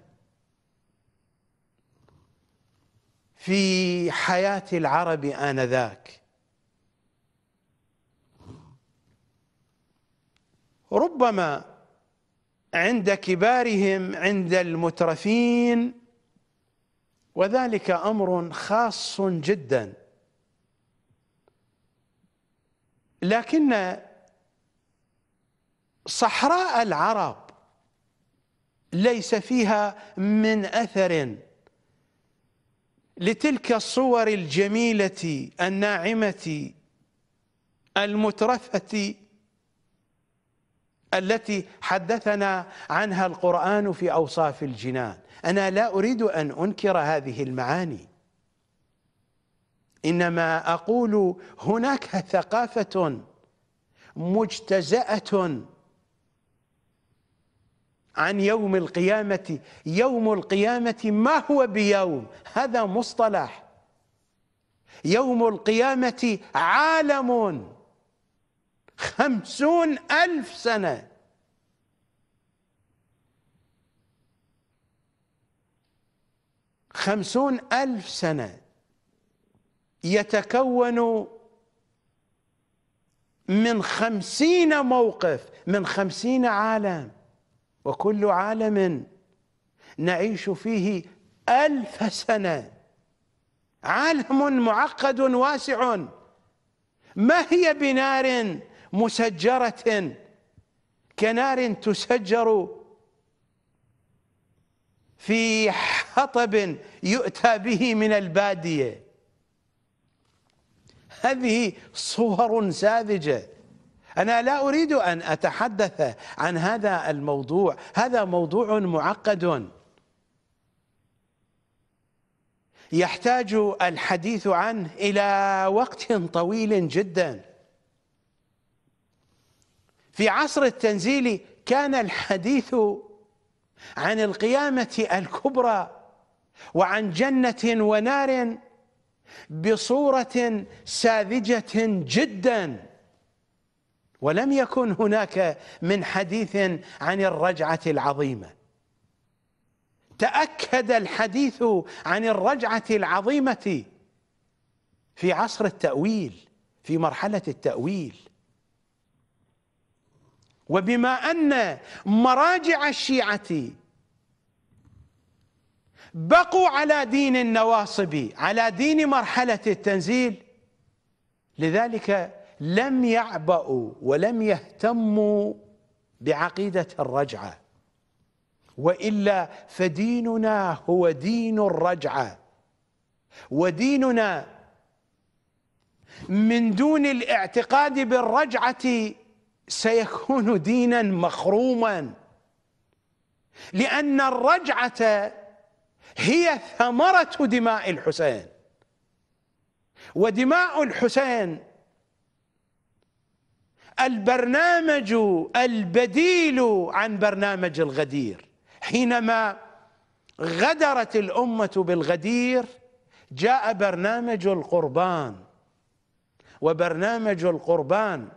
في حياة العرب آنذاك. ربما عند كبارهم، عند المترفين، وذلك أمر خاص جدا، لكن صحراء العرب ليس فيها من أثر لتلك الصور الجميلة الناعمة المترفة التي حدثنا عنها القرآن في أوصاف الجنان. أنا لا أريد أن أنكر هذه المعاني، إنما أقول هناك ثقافة مجتزأة عن يوم القيامة. يوم القيامة ما هو بيوم، هذا مصطلح. يوم القيامة عالم خمسون ألف سنة، خمسون ألف سنة يتكون من خمسين موقف، من خمسين عالم، وكل عالم نعيش فيه ألف سنة. عالم معقد واسع، ما هي بنار مسجرة كنار تسجر في حطب يؤتى به من البادية. هذه صور ساذجة. أنا لا أريد أن أتحدث عن هذا الموضوع، هذا موضوع معقد يحتاج الحديث عنه إلى وقت طويل جدا. في عصر التنزيل كان الحديث عن القيامة الكبرى وعن جنة ونار بصورة ساذجة جدا، ولم يكن هناك من حديث عن الرجعة العظيمة. تأكد الحديث عن الرجعة العظيمة في عصر التأويل، في مرحلة التأويل. وبما أن مراجع الشيعة بقوا على دين النواصب، على دين مرحلة التنزيل، لذلك لم يعبأوا ولم يهتموا بعقيدة الرجعة، وإلا فديننا هو دين الرجعة، وديننا من دون الاعتقاد بالرجعة سيكون دينا مخروما، لأن الرجعة هي ثمرة دماء الحسين، ودماء الحسين البرنامج البديل عن برنامج الغدير. حينما غدرت الأمة بالغدير جاء برنامج القربان، وبرنامج القربان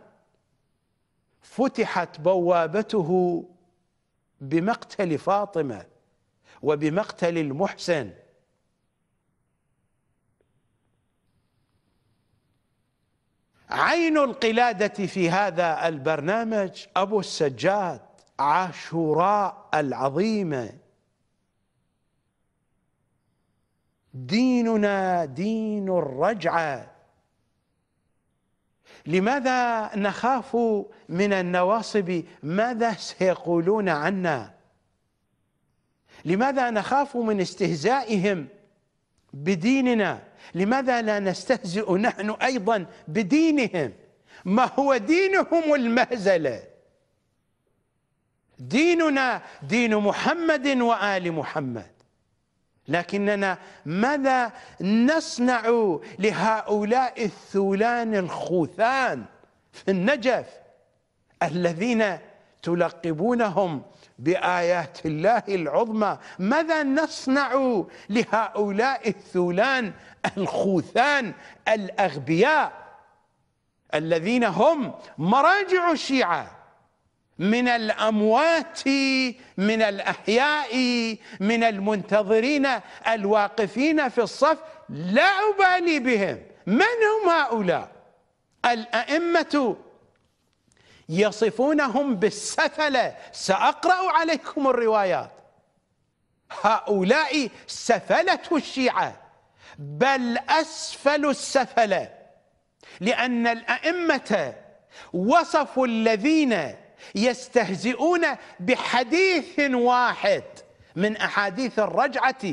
فتحت بوابته بمقتل فاطمة وبمقتل المحسن. عين القلادة في هذا البرنامج أبو السجاد، عاشوراء العظيمة، ديننا دين الرجعة. لماذا نخاف من النواصب؟ ماذا سيقولون عنا؟ لماذا نخاف من استهزائهم بديننا؟ لماذا لا نستهزئ نحن أيضا بدينهم؟ ما هو دينهم المهزلة؟ ديننا دين محمد وآل محمد. لكننا ماذا نصنع لهؤلاء الثولان الخوثان في النجف الذين تلقبونهم بآيات الله العظمى؟ ماذا نصنع لهؤلاء الثولان الخوثان الأغبياء الذين هم مراجع الشيعة من الأموات من الأحياء من المنتظرين الواقفين في الصف؟ لا أبالي بهم. من هم هؤلاء؟ الأئمة يصفونهم بالسفلة. سأقرأ عليكم الروايات. هؤلاء سفلة الشيعة، بل أسفل السفلة، لأن الأئمة وصفوا الذين يستهزئون بحديث واحد من أحاديث الرجعة،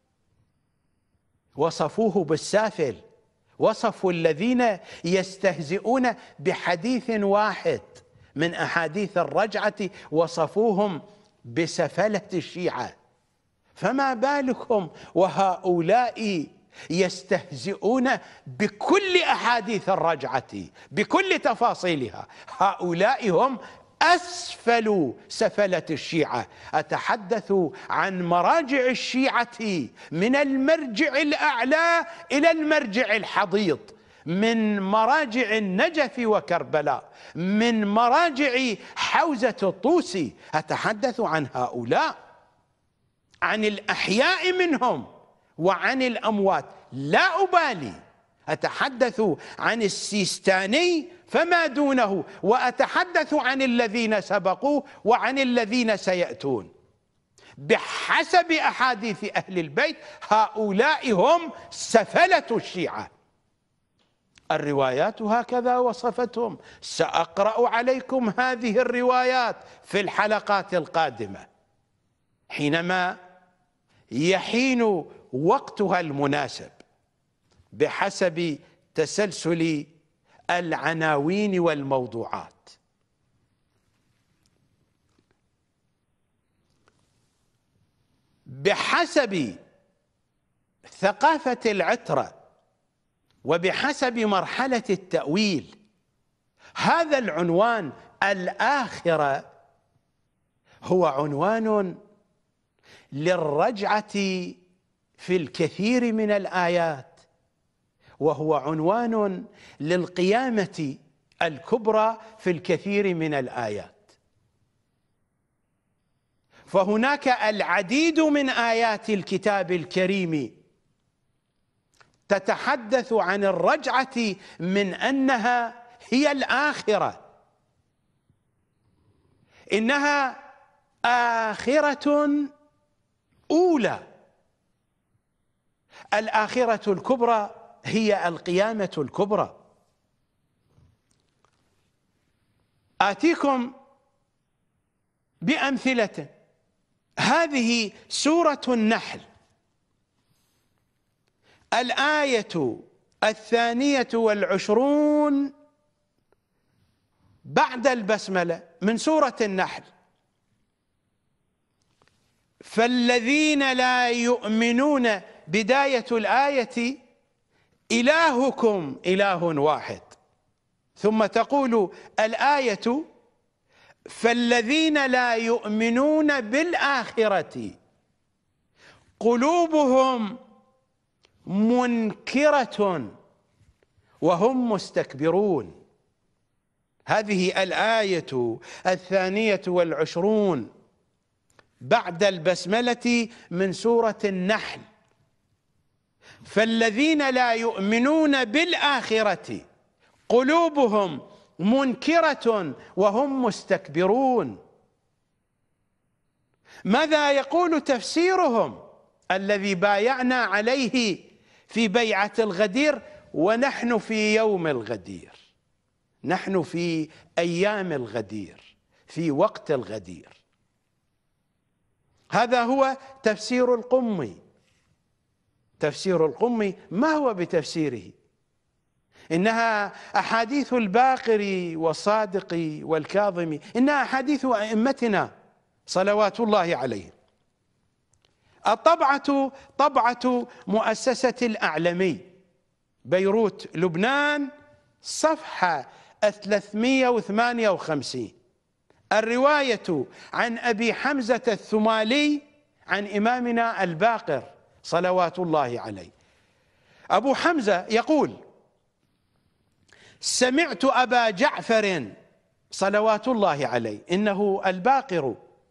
وصفوه بالسافل. وصفوا الذين يستهزئون بحديث واحد من أحاديث الرجعة وصفوهم بسفلة الشيعة. فما بالكم وهؤلاء يستهزئون بكل أحاديث الرجعة بكل تفاصيلها؟ هؤلاء هم أسفل سفلة الشيعة. أتحدث عن مراجع الشيعة من المرجع الأعلى إلى المرجع الحضيض، من مراجع النجف وكربلاء، من مراجع حوزة الطوسي. أتحدث عن هؤلاء، عن الأحياء منهم وعن الأموات، لا أبالي. أتحدث عن السيستاني فما دونه، وأتحدث عن الذين سبقوه وعن الذين سيأتون. بحسب أحاديث أهل البيت هؤلاء هم سفلة الشيعة. الروايات هكذا وصفتهم. سأقرأ عليكم هذه الروايات في الحلقات القادمة حينما يحين وقتها المناسب بحسب تسلسل العناوين والموضوعات. بحسب ثقافة العترة وبحسب مرحلة التأويل، هذا العنوان الآخرة هو عنوان للرجعة في الكثير من الآيات، وهو عنوان للقيامة الكبرى في الكثير من الآيات. فهناك العديد من آيات الكتاب الكريم تتحدث عن الرجعة من أنها هي الآخرة، إنها آخرة أولى. الآخرة الكبرى هي القيامة الكبرى. آتيكم بأمثلة. هذه سورة النحل، الآية الثانية والعشرون بعد البسملة من سورة النحل. فالذين لا يؤمنون، بداية الآية إلهكم إله واحد، ثم تقول الآية فالذين لا يؤمنون بالآخرة قلوبهم منكرة وهم مستكبرون. هذه الآية الثانية والعشرون بعد البسملة من سورة النحل. فالذين لا يؤمنون بالآخرة قلوبهم منكرة وهم مستكبرون. ماذا يقول تفسيرهم؟ الذي بايعنا عليه في بيعة الغدير، ونحن في يوم الغدير، نحن في أيام الغدير، في وقت الغدير. هذا هو تفسير القمي. تفسير القمي ما هو بتفسيره؟ إنها أحاديث الباقر والصادق والكاظم، إنها أحاديث أئمتنا صلوات الله عليهم. الطبعة طبعة مؤسسة الأعلمي، بيروت لبنان، صفحة ثلاثمئة وثمانية وخمسين. الرواية عن أبي حمزة الثمالي عن إمامنا الباقر صلوات الله عليه. أبو حمزة يقول: سمعت أبا جعفر صلوات الله عليه، إنه الباقر،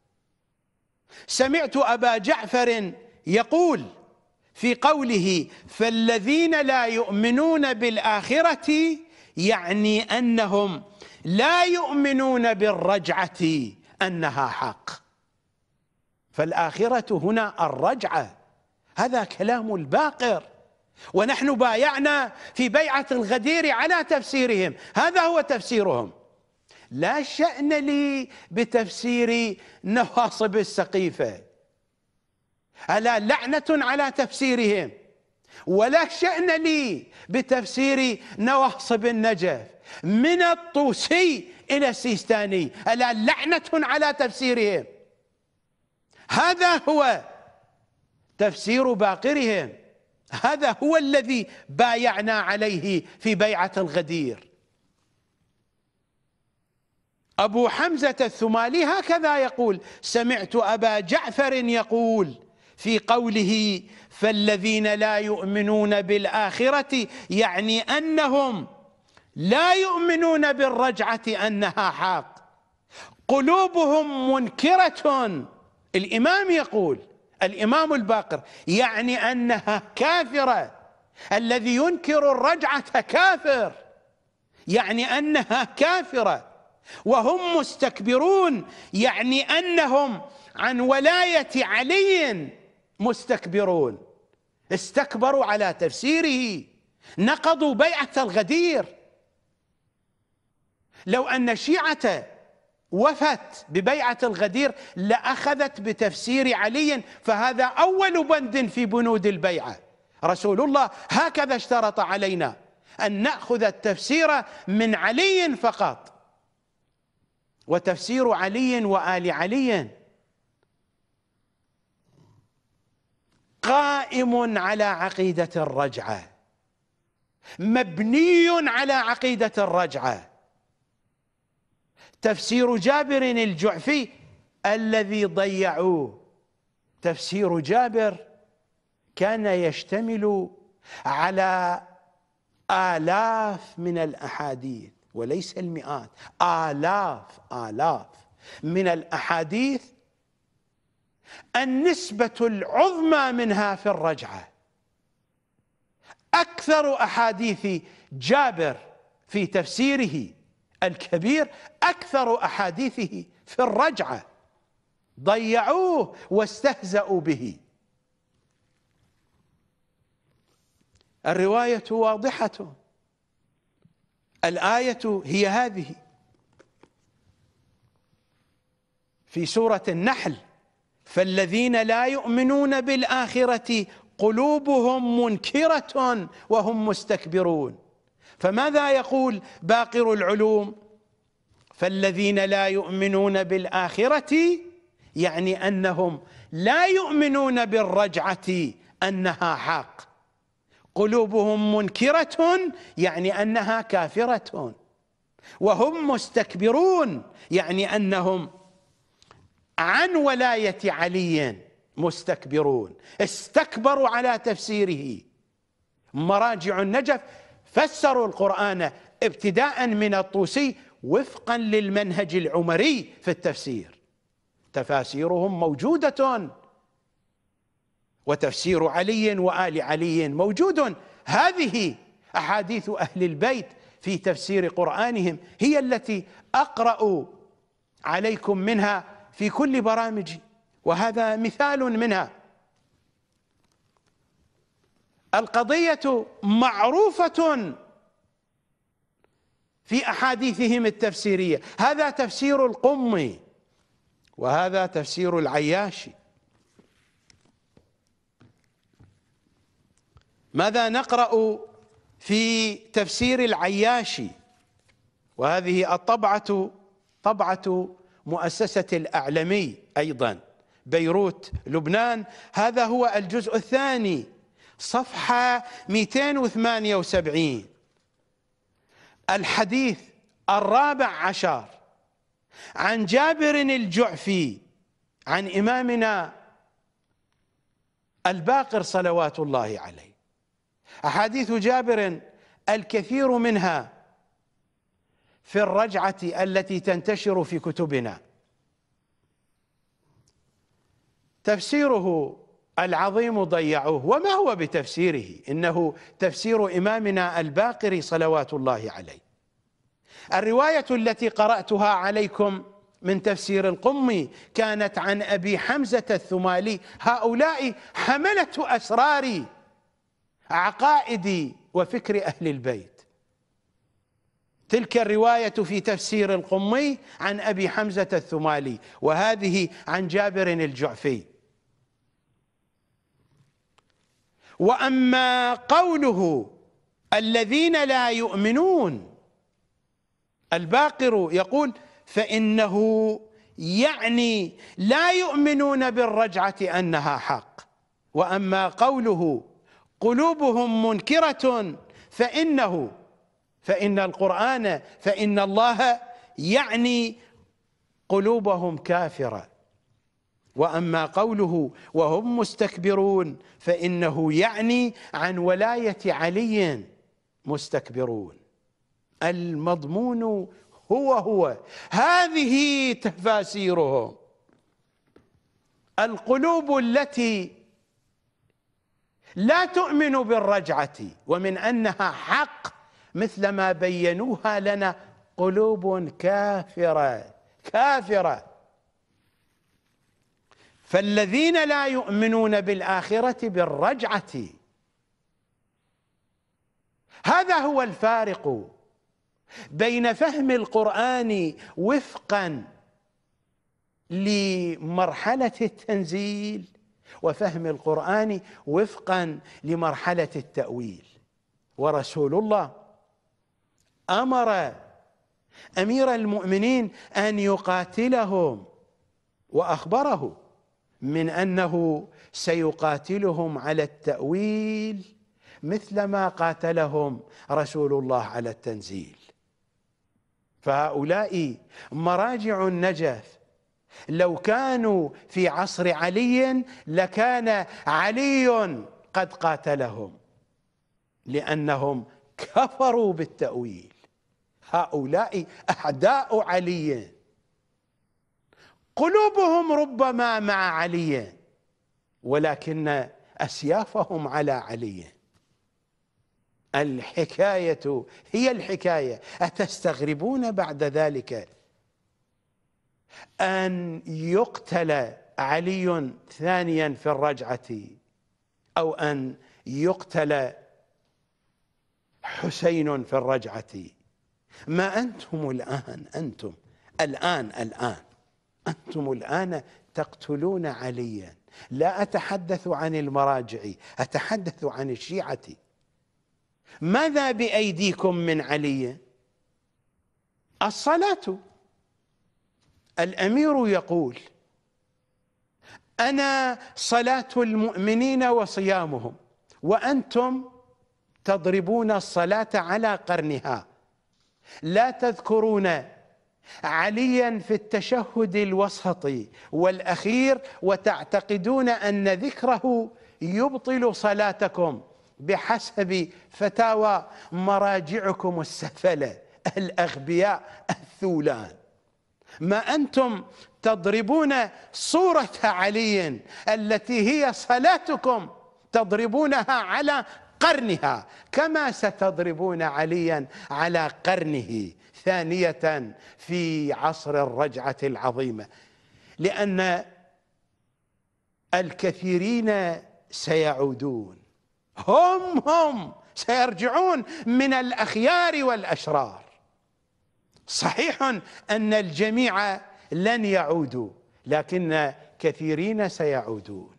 سمعت أبا جعفر يقول في قوله: فالذين لا يؤمنون بالآخرة، يعني أنهم لا يؤمنون بالرجعة أنها حق. فالآخرة هنا الرجعة، هذا كلام الباقر، ونحن بايعنا في بيعة الغدير على تفسيرهم، هذا هو تفسيرهم. لا شأن لي بتفسير نواصب السقيفة، ألا لعنة على تفسيرهم، ولا شأن لي بتفسير نواصب النجف من الطوسي إلى السيستاني، ألا لعنة على تفسيرهم. هذا هو تفسير باقرهم، هذا هو الذي بايعنا عليه في بيعة الغدير. أبو حمزة الثمالي هكذا يقول: سمعت أبا جعفر يقول في قوله: فالذين لا يؤمنون بالآخرة، يعني أنهم لا يؤمنون بالرجعة أنها حق، قلوبهم منكرة. الإمام يقول، الإمام الباقر، يعني أنها كافرة. الذي ينكر الرجعة كافر، يعني أنها كافرة. وهم مستكبرون، يعني أنهم عن ولاية علي مستكبرون، استكبروا على تفسيره، نقضوا بيعة الغدير. لو أن الشيعة وفت ببيعة الغدير لأخذت بتفسير علي، فهذا أول بند في بنود البيعة. رسول الله هكذا اشترط علينا أن نأخذ التفسير من علي فقط، وتفسير علي وآل علي قائم على عقيدة الرجعة، مبني على عقيدة الرجعة. تفسير جابر الجعفي الذي ضيعوه، تفسير جابر كان يشتمل على آلاف من الأحاديث، وليس المئات، آلاف آلاف من الأحاديث، النسبة العظمى منها في الرجعة. أكثر أحاديث جابر في تفسيره الكبير، أكثر أحاديثه في الرجعة، ضيعوه واستهزأوا به. الرواية واضحة، الآية هي هذه في سورة النحل: فالذين لا يؤمنون بالآخرة قلوبهم منكرة وهم مستكبرون. فماذا يقول باقر العلوم؟ فالذين لا يؤمنون بالآخرة، يعني أنهم لا يؤمنون بالرجعة أنها حق، قلوبهم منكرة يعني أنها كافرة، وهم مستكبرون يعني أنهم عن ولاية علي مستكبرون، استكبروا على تفسيره. مراجع النجف فسروا القرآن ابتداء من الطوسي وفقا للمنهج العمري في التفسير، تفاسيرهم موجودة، وتفسير علي وآل علي موجود. هذه أحاديث أهل البيت في تفسير قرآنهم هي التي أقرأ عليكم منها في كل برامجي، وهذا مثال منها. القضية معروفة في أحاديثهم التفسيرية. هذا تفسير القمي وهذا تفسير العياشي. ماذا نقرأ في تفسير العياشي؟ وهذه الطبعة طبعة مؤسسة الأعلمي أيضا، بيروت لبنان. هذا هو الجزء الثاني صفحة مئتين وثمانية وسبعين، الحديث الرابع عشر، عن جابر الجعفي عن إمامنا الباقر صلوات الله عليه. أحاديث جابر الكثير منها في الرجعة التي تنتشر في كتبنا. تفسيره العظيم ضيعوه، وما هو بتفسيره؟ إنه تفسير إمامنا الباقر صلوات الله عليه. الرواية التي قرأتها عليكم من تفسير القمي كانت عن أبي حمزة الثمالي. هؤلاء حملة أسرار عقائد وفكر أهل البيت. تلك الرواية في تفسير القمي عن أبي حمزة الثمالي، وهذه عن جابر الجعفي. وأما قوله الذين لا يؤمنون، الباقر يقول فإنه يعني لا يؤمنون بالرجعة أنها حق. وأما قوله قلوبهم منكرة فإنه فإن القرآن فإن الله يعني قلوبهم كافرة. وأما قوله وهم مستكبرون فإنه يعني عن ولاية علي مستكبرون. المضمون هو هو، هذه تفاسيرهم. القلوب التي لا تؤمن بالرجعة ومن أنها حق مثل ما بينوها لنا قلوب كافرة كافرة. فالذين لا يؤمنون بالآخرة بالرجعة، هذا هو الفارق بين فهم القرآن وفقا لمرحلة التنزيل وفهم القرآن وفقا لمرحلة التأويل. ورسول الله أمر أمير المؤمنين أن يقاتلهم، وأخبره من أنه سيقاتلهم على التأويل مثل ما قاتلهم رسول الله على التنزيل. فهؤلاء مراجع النجف. لو كانوا في عصر علي لكان علي قد قاتلهم، لأنهم كفروا بالتأويل. هؤلاء أعداء علي، قلوبهم ربما مع علي ولكن أسيافهم على علي. الحكاية هي الحكاية. أتستغربون بعد ذلك أن يقتل علي ثانيا في الرجعة، أو أن يقتل حسين في الرجعة؟ ما أنتم الآن أنتم الآن الآن أنتم الآن تقتلون عليا. لا أتحدث عن المراجع، أتحدث عن الشيعة. ماذا بأيديكم من علي؟ الصلاة. الأمير يقول أنا صلاة المؤمنين وصيامهم، وأنتم تضربون الصلاة على قرنها. لا تذكرون عليا في التشهد الوسطي والأخير وتعتقدون أن ذكره يبطل صلاتكم بحسب فتاوى مراجعكم السفلة الأغبياء الثولان. ما أنتم تضربون صورة علي التي هي صلاتكم، تضربونها على قرنها، كما ستضربون عليا على قرنه ثانية في عصر الرجعة العظيمة. لأن الكثيرين سيعودون، هم هم سيرجعون من الأخيار والأشرار. صحيح أن الجميع لن يعودوا، لكن كثيرين سيعودون،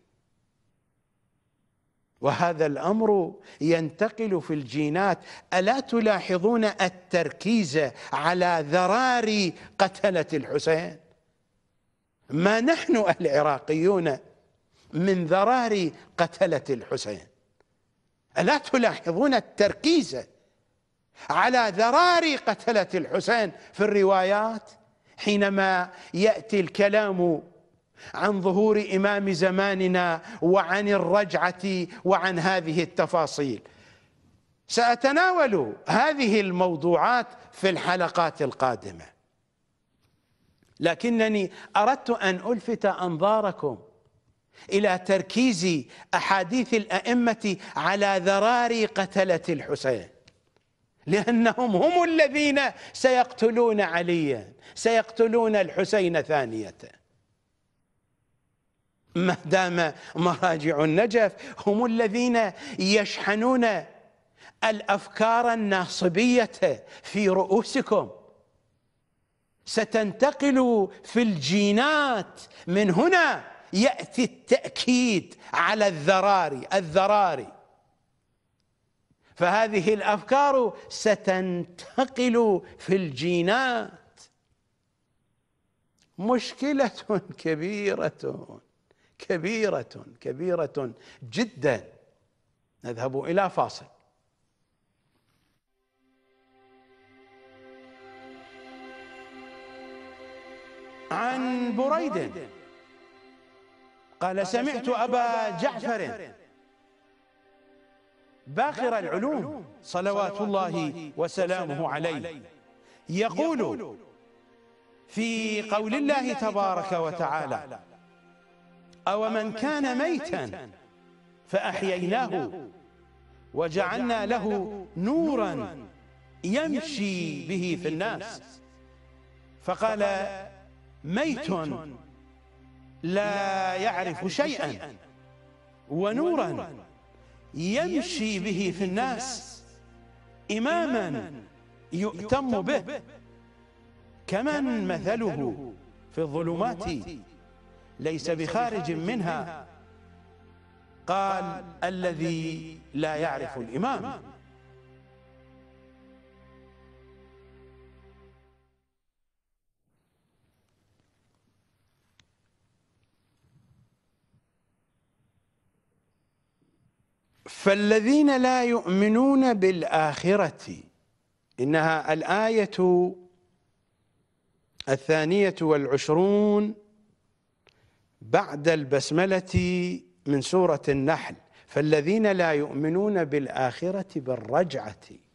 وهذا الأمر ينتقل في الجينات. ألا تلاحظون التركيز على ذراري قتلة الحسين؟ ما نحن العراقيون من ذراري قتلة الحسين؟ ألا تلاحظون التركيز على ذراري قتلة الحسين في الروايات حينما يأتي الكلام عن ظهور إمام زماننا وعن الرجعة وعن هذه التفاصيل؟ سأتناول هذه الموضوعات في الحلقات القادمة، لكنني أردت أن ألفت أنظاركم إلى تركيز أحاديث الأئمة على ذراري قتلة الحسين، لأنهم هم الذين سيقتلون عليا، سيقتلون الحسين ثانية. ما دام مراجع النجف هم الذين يشحنون الأفكار الناصبية في رؤوسكم، ستنتقل في الجينات. من هنا يأتي التأكيد على الذراري الذراري فهذه الأفكار ستنتقل في الجينات. مشكلة كبيرة كبيرة كبيرة جدا. نذهب إلى فاصل. عن بريد قال: سمعت أبا جعفر باقر العلوم صلوات الله وسلامه عليه يقول في قول الله تبارك وتعالى: أو من كان ميتا فأحييناه وجعلنا له نورا يمشي به في الناس. فقال: ميت لا يعرف شيئا، ونورا يمشي به في الناس، إماما يؤتم به، كمن مثله في الظلمات ليس بخارج منها. قال: الذي لا يعرف الإمام. فالذين لا يؤمنون بالآخرة، إنها الآية الثانية والعشرون بعد البسملة من سورة النحل. فالذين لا يؤمنون بالآخرة بالرجعة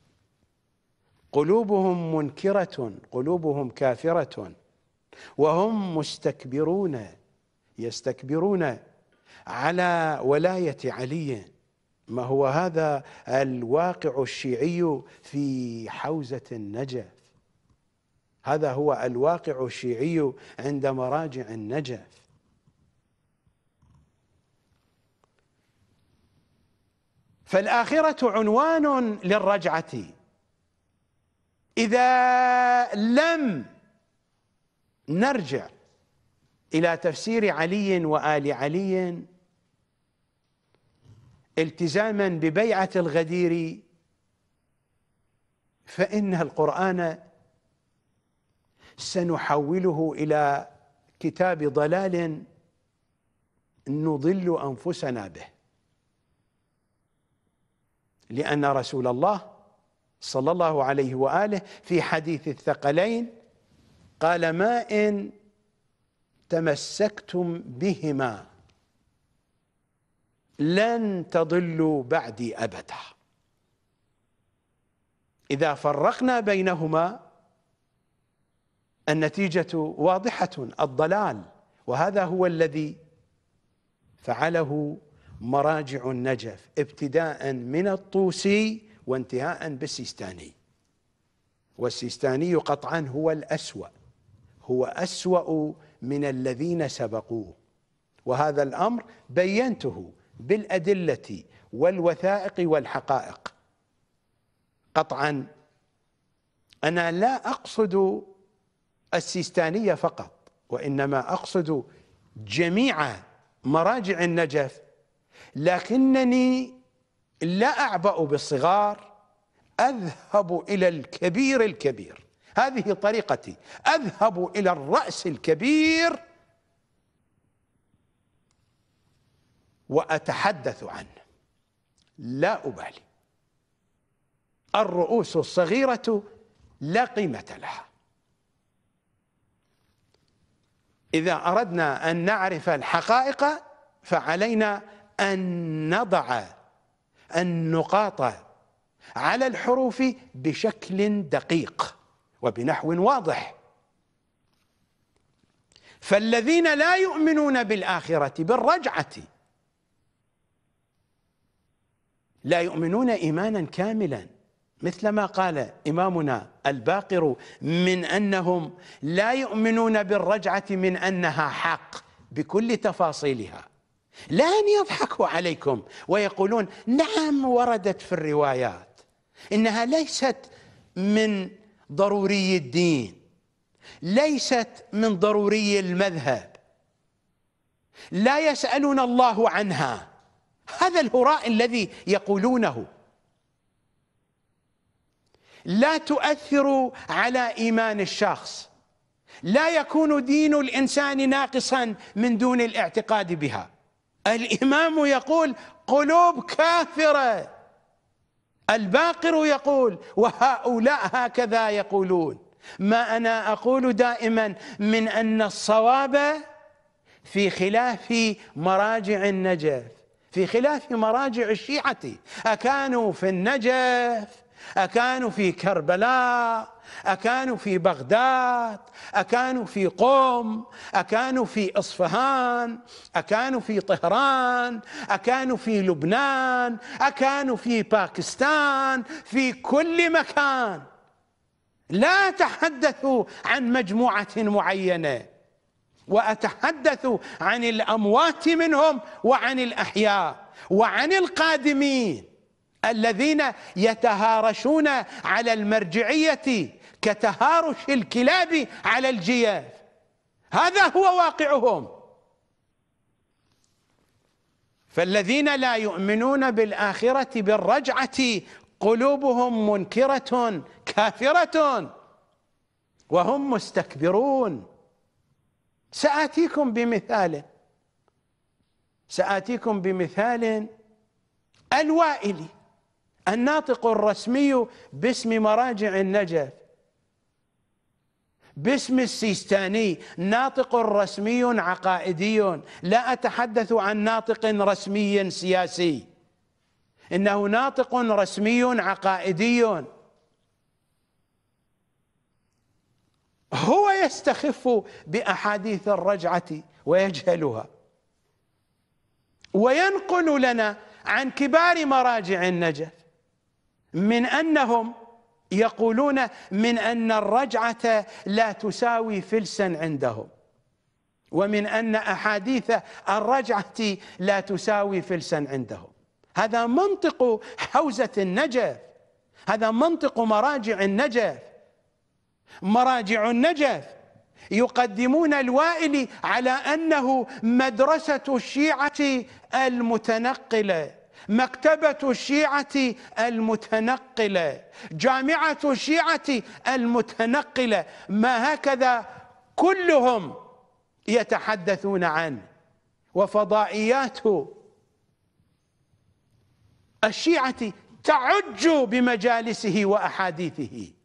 قلوبهم منكرة، قلوبهم كافرة، وهم مستكبرون، يستكبرون على ولاية علي. ما هو هذا الواقع الشيعي في حوزة النجف، هذا هو الواقع الشيعي عند مراجع النجف. فالآخرة عنوان للرجعة. إذا لم نرجع إلى تفسير علي وآل علي التزاما ببيعة الغدير، فإن القرآن سنحوله إلى كتاب ضلال نضل أنفسنا به، لأن رسول الله صلى الله عليه وآله في حديث الثقلين قال: ما إن تمسكتم بهما لن تضلوا بعدي أبدا. إذا فرقنا بينهما النتيجة واضحة، الضلال. وهذا هو الذي فعله مراجع النجف ابتداء من الطوسي وانتهاء بالسيستاني. والسيستاني قطعا هو الأسوأ، هو أسوأ من الذين سبقوه، وهذا الأمر بينته بالأدلة والوثائق والحقائق. قطعا أنا لا أقصد السيستانية فقط، وإنما أقصد جميع مراجع النجف، لكنني لا أعبأ بالصغار، أذهب إلى الكبير الكبير. هذه طريقتي، أذهب إلى الرأس الكبير وأتحدث عنه، لا أبالي. الرؤوس الصغيرة لا قيمة لها. إذا أردنا أن نعرف الحقائق فعلينا أن نضع النقاط على الحروف بشكل دقيق وبنحو واضح. فالذين لا يؤمنون بالآخرة بالرجعة لا يؤمنون إيمانا كاملا، مثلما قال إمامنا الباقر من أنهم لا يؤمنون بالرجعة من أنها حق بكل تفاصيلها. لا أن يضحكوا عليكم ويقولون نعم وردت في الروايات، إنها ليست من ضروري الدين، ليست من ضروري المذهب، لا يسألنا الله عنها. هذا الهراء الذي يقولونه. لا تؤثر على إيمان الشخص، لا يكون دين الإنسان ناقصا من دون الاعتقاد بها. الإمام يقول قلوب كافرة، الباقر يقول وهؤلاء هكذا يقولون. ما أنا أقول دائما من أن الصواب في خلاف مراجع النجف، في خلاف مراجع الشيعة. أكانوا في النجف، أكانوا في كربلاء، أكانوا في بغداد، أكانوا في قم، أكانوا في إصفهان، أكانوا في طهران، أكانوا في لبنان، أكانوا في باكستان، في كل مكان. لا أتحدث عن مجموعة معينة، وأتحدث عن الأموات منهم وعن الأحياء وعن القادمين الذين يتهارشون على المرجعية كتهارش الكلاب على الجياف. هذا هو واقعهم. فالذين لا يؤمنون بالآخرة بالرجعة قلوبهم منكرة كافرة وهم مستكبرون. سآتيكم بمثال سآتيكم بمثال الوائلي الناطق الرسمي باسم مراجع النجف، باسم السيستاني، ناطق رسمي عقائدي. لا أتحدث عن ناطق رسمي سياسي، إنه ناطق رسمي عقائدي. هو يستخف بأحاديث الرجعة ويجهلها، وينقل لنا عن كبار مراجع النجف من أنهم يقولون من أن الرجعة لا تساوي فلسا عندهم، ومن أن أحاديث الرجعة لا تساوي فلسا عندهم. هذا منطق حوزة النجف، هذا منطق مراجع النجف. مراجع النجف يقدمون الوائلي على أنه مدرسة الشيعة المتنقلة، مكتبة الشيعة المتنقلة، جامعة الشيعة المتنقلة، ما هكذا كلهم يتحدثون عنه. وفضائيات الشيعة تعج بمجالسه وأحاديثه.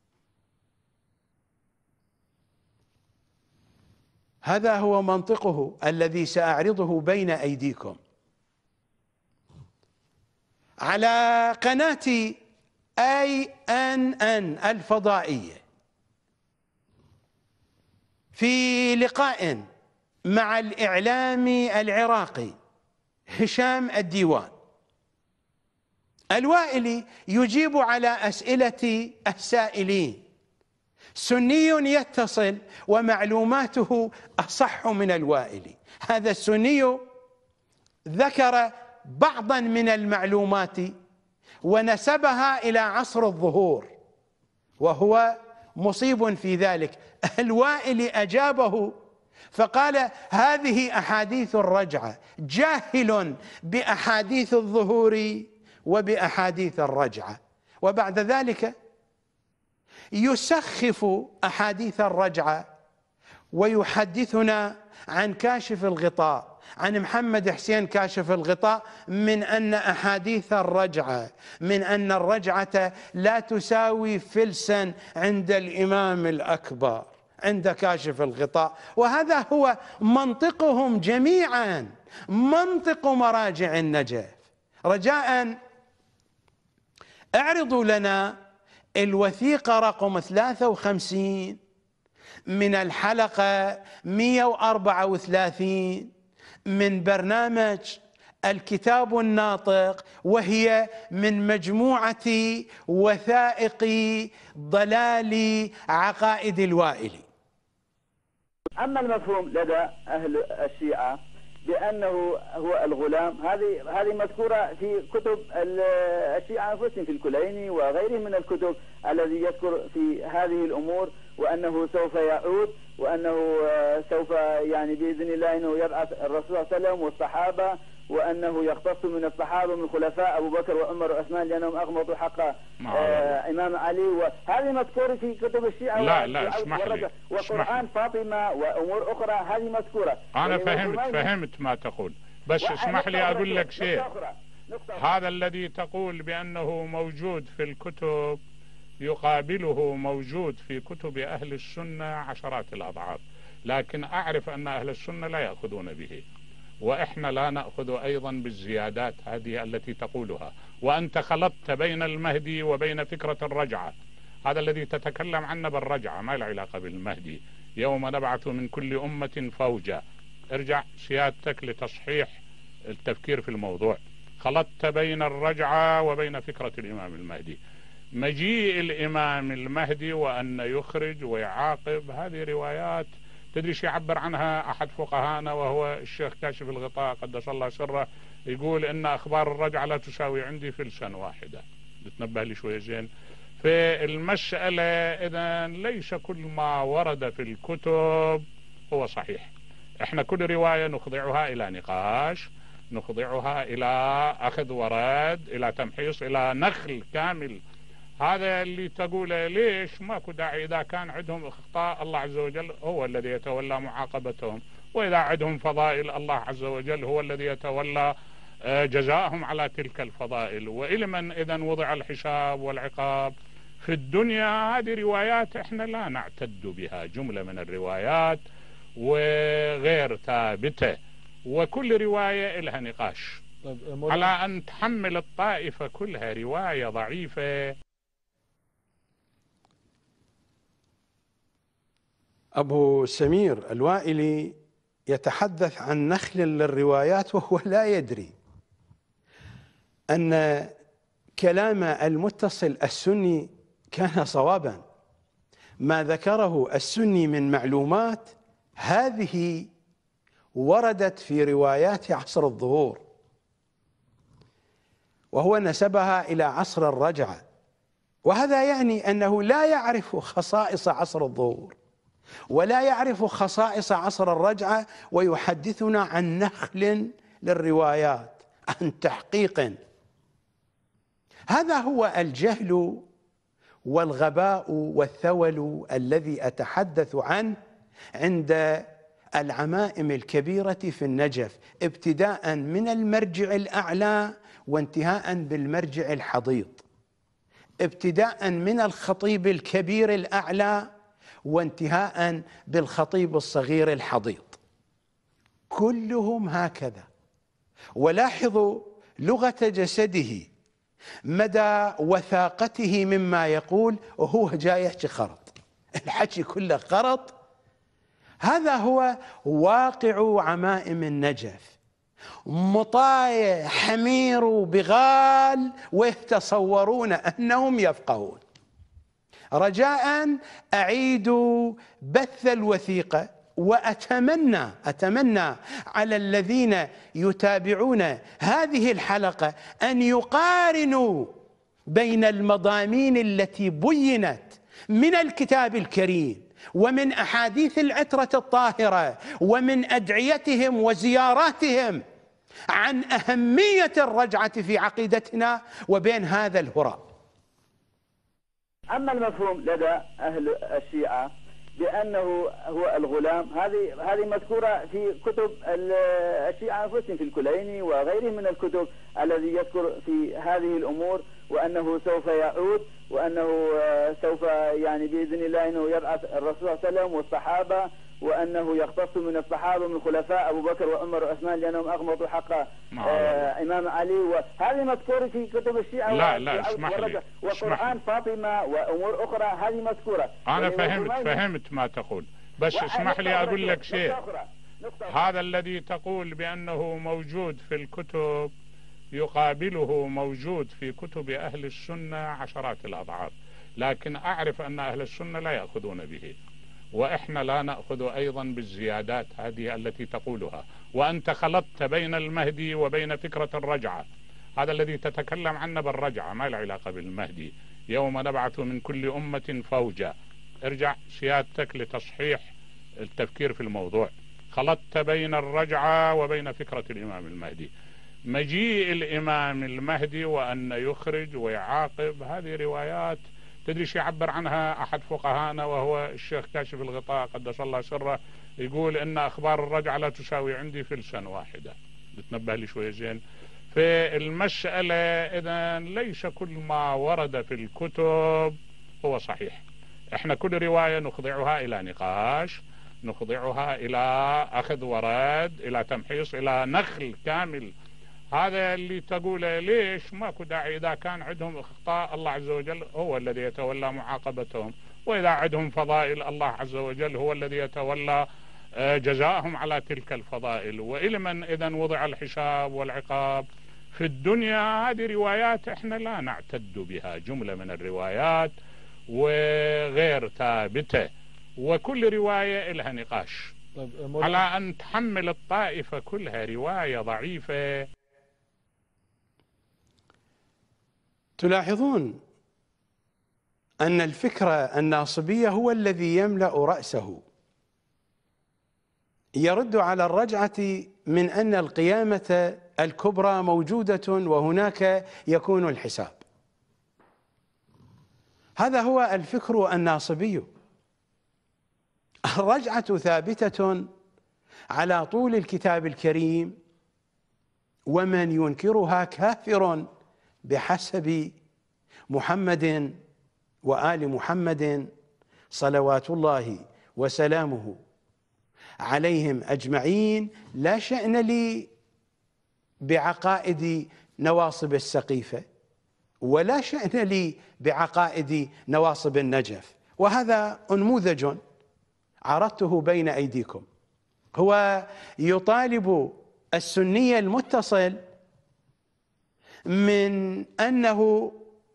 هذا هو منطقه الذي سأعرضه بين أيديكم على قناة أي أن أن الفضائية، في لقاء مع الإعلامي العراقي هشام الديوان. الوائلي يجيب على أسئلة السائلين، سني يتصل ومعلوماته أصح من الوائلي. هذا السني ذكر بعضا من المعلومات ونسبها إلى عصر الظهور، وهو مصيب في ذلك. الوائلي أجابه فقال: هذه أحاديث الرجعة، جاهل بأحاديث الظهور وبأحاديث الرجعة. وبعد ذلك يسخف أحاديث الرجعة ويحدثنا عن كاشف الغطاء، عن محمد حسين كاشف الغطاء، من أن أحاديث الرجعة، من أن الرجعة لا تساوي فلسا عند الإمام الأكبر، عند كاشف الغطاء. وهذا هو منطقهم جميعا، منطق مراجع النجف. رجاء اعرضوا لنا الوثيقة رقم ثلاثة وخمسين من الحلقة مئة وأربعة وثلاثين من برنامج الكتاب الناطق، وهي من مجموعة وثائق ضلال عقائد الوائلي. أما المفهوم لدى أهل الشيعة بأنه هو الغلام، هذه هذه مذكورة في كتب الشيعة أنفسهم، في الكليني وغيره من الكتب الذي يذكر في هذه الأمور، وأنه سوف يعود، وأنه سوف يعني بإذن الله أنه يبعث الرسول صلى الله عليه وسلم والصحابة، وأنه يختص من الصحابة من الخلفاء أبو بكر وعمر وعثمان لأنهم أغمضوا حق آه إمام علي، وهذه مذكورة في كتب الشيعة. لا لا اسمح لي، وقرآن فاطمة وأمور أخرى هذه مذكورة. أنا فهمت فهمت ما تقول، بس اسمح لي أقول لك شيء. هذا الذي تقول بأنه موجود في الكتب يقابله موجود في كتب أهل السنة عشرات الأضعاف، لكن أعرف أن أهل السنة لا يأخذون به، وإحنا لا نأخذ أيضا بالزيادات هذه التي تقولها. وأنت خلطت بين المهدي وبين فكرة الرجعة، هذا الذي تتكلم عنه بالرجعة ما له علاقة بالمهدي. يوم نبعث من كل أمة فوجا، ارجع سيادتك لتصحيح التفكير في الموضوع. خلطت بين الرجعة وبين فكرة الإمام المهدي. مجيء الإمام المهدي وأن يخرج ويعاقب، هذه روايات تدري شو يعبر عنها أحد فقهانا وهو الشيخ كاشف الغطاء قدس الله سره، يقول إن أخبار الرجعة لا تساوي عندي فلسا واحدة. تتنبه لي شوية زين في المسألة. إذا ليس كل ما ورد في الكتب هو صحيح. احنا كل رواية نخضعها إلى نقاش، نخضعها إلى أخذ ورد، إلى تمحيص، إلى نخل كامل. هذا اللي تقوله ليش ماكو داعي. إذا كان عندهم اخطاء الله عز وجل هو الذي يتولى معاقبتهم، وإذا عندهم فضائل الله عز وجل هو الذي يتولى جزاءهم على تلك الفضائل. وإلمن إذا وضع الحساب والعقاب في الدنيا. هذه روايات احنا لا نعتد بها، جملة من الروايات وغير ثابتة، وكل رواية لها نقاش. على أن تحمل الطائفة كلها رواية ضعيفة. أبو سمير الوائلي يتحدث عن نخل للروايات وهو لا يدري أن كلام المتصل السني كان صوابا. ما ذكره السني من معلومات هذه وردت في روايات عصر الظهور، وهو نسبها إلى عصر الرجعة، وهذا يعني أنه لا يعرف خصائص عصر الظهور ولا يعرف خصائص عصر الرجعة، ويحدثنا عن نخل للروايات، عن تحقيق. هذا هو الجهل والغباء والثول الذي أتحدث عنه عند العمائم الكبيرة في النجف، ابتداء من المرجع الأعلى وانتهاء بالمرجع الحضيض، ابتداء من الخطيب الكبير الأعلى وانتهاء بالخطيب الصغير الحضيض، كلهم هكذا. ولاحظوا لغة جسده، مدى وثاقته مما يقول، وهو جاي يحكي خرط، الحكي كله خرط. هذا هو واقع عمائم النجف، مطايع حمير بغال ويتصورون أنهم يفقهون. رجاء أعيدوا بث الوثيقة وأتمنى أتمنى على الذين يتابعون هذه الحلقة أن يقارنوا بين المضامين التي بينت من الكتاب الكريم ومن أحاديث العترة الطاهرة ومن أدعيتهم وزياراتهم عن أهمية الرجعة في عقيدتنا وبين هذا الهراء. أما المفهوم لدى أهل الشيعة بأنه هو الغلام، هذه هذه مذكورة في كتب الشيعة أنفسهم في الكليني وغيرهم من الكتب الذي يذكر في هذه الأمور، وأنه سوف يعود، وأنه سوف يعني بإذن الله أنه يبعث الرسول صلى الله عليه وسلم والصحابة، وأنه يختص من الصحابة من الخلفاء أبو بكر وعمر وعثمان لأنهم أغمضوا حق آه إمام علي، وهذه مذكورة في كتب الشيعة. لا لا اسمح لي، وقرآن فاطمة وأمور أخرى هذه مذكورة. أنا فهمت فهمت ما تقول، بس اسمح لي أقول لك شيء. هذا الذي تقول بأنه موجود في الكتب يقابله موجود في كتب أهل السنة عشرات الأضعاف، لكن أعرف أن أهل السنة لا يأخذون به، وإحنا لا نأخذ أيضا بالزيادات هذه التي تقولها. وأنت خلطت بين المهدي وبين فكرة الرجعة، هذا الذي تتكلم عنه بالرجعة ما له علاقة بالمهدي. يوم نبعث من كل أمة فوجا، ارجع سيادتك لتصحيح التفكير في الموضوع. خلطت بين الرجعة وبين فكرة الإمام المهدي. مجيء الإمام المهدي وأن يخرج ويعاقب، هذه روايات تدري شو يعبر عنها أحد فقهانا وهو الشيخ كاشف الغطاء قدس الله سره، يقول إن أخبار الرجعة لا تساوي عندي فلسا واحدة. بتنبه لي شوية زين في المسألة. إذا ليس كل ما ورد في الكتب هو صحيح. إحنا كل رواية نخضعها إلى نقاش، نخضعها إلى أخذ ورد، إلى تمحيص، إلى نخل كامل. هذا اللي تقوله ليش ماكو داعي. إذا كان عندهم اخطاء الله عز وجل هو الذي يتولى معاقبتهم، وإذا عندهم فضائل الله عز وجل هو الذي يتولى جزاءهم على تلك الفضائل. وإلمن إذن وضع الحساب والعقاب في الدنيا. هذه روايات احنا لا نعتد بها، جملة من الروايات وغير ثابتة، وكل رواية لها نقاش. على أن تحمل الطائفة كلها رواية ضعيفة. تلاحظون أن الفكر الناصبية هو الذي يملأ رأسه، يرد على الرجعة من أن القيامة الكبرى موجودة وهناك يكون الحساب. هذا هو الفكر الناصبي. الرجعة ثابتة على طول الكتاب الكريم، ومن ينكرها كافر بحسب محمد وآل محمد صلوات الله وسلامه عليهم أجمعين. لا شأن لي بعقائد نواصب السقيفة، ولا شأن لي بعقائد نواصب النجف، وهذا نموذج عرضته بين أيديكم. هو يطالب السني المتصل من أنه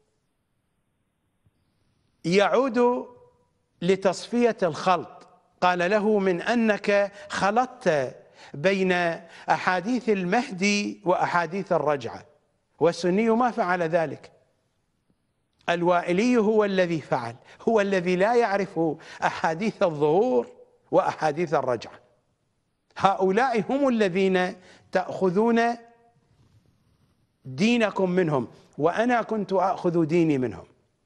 يعود لتصفية الخلط. قال له من أنك خلطت بين أحاديث المهدي وأحاديث الرجعة، والسني ما فعل ذلك. الوائلي هو الذي فعل، هو الذي لا يعرف أحاديث الظهور وأحاديث الرجعة. هؤلاء هم الذين تأخذون دينكم منهم، وأنا كنت أخذ ديني منهم،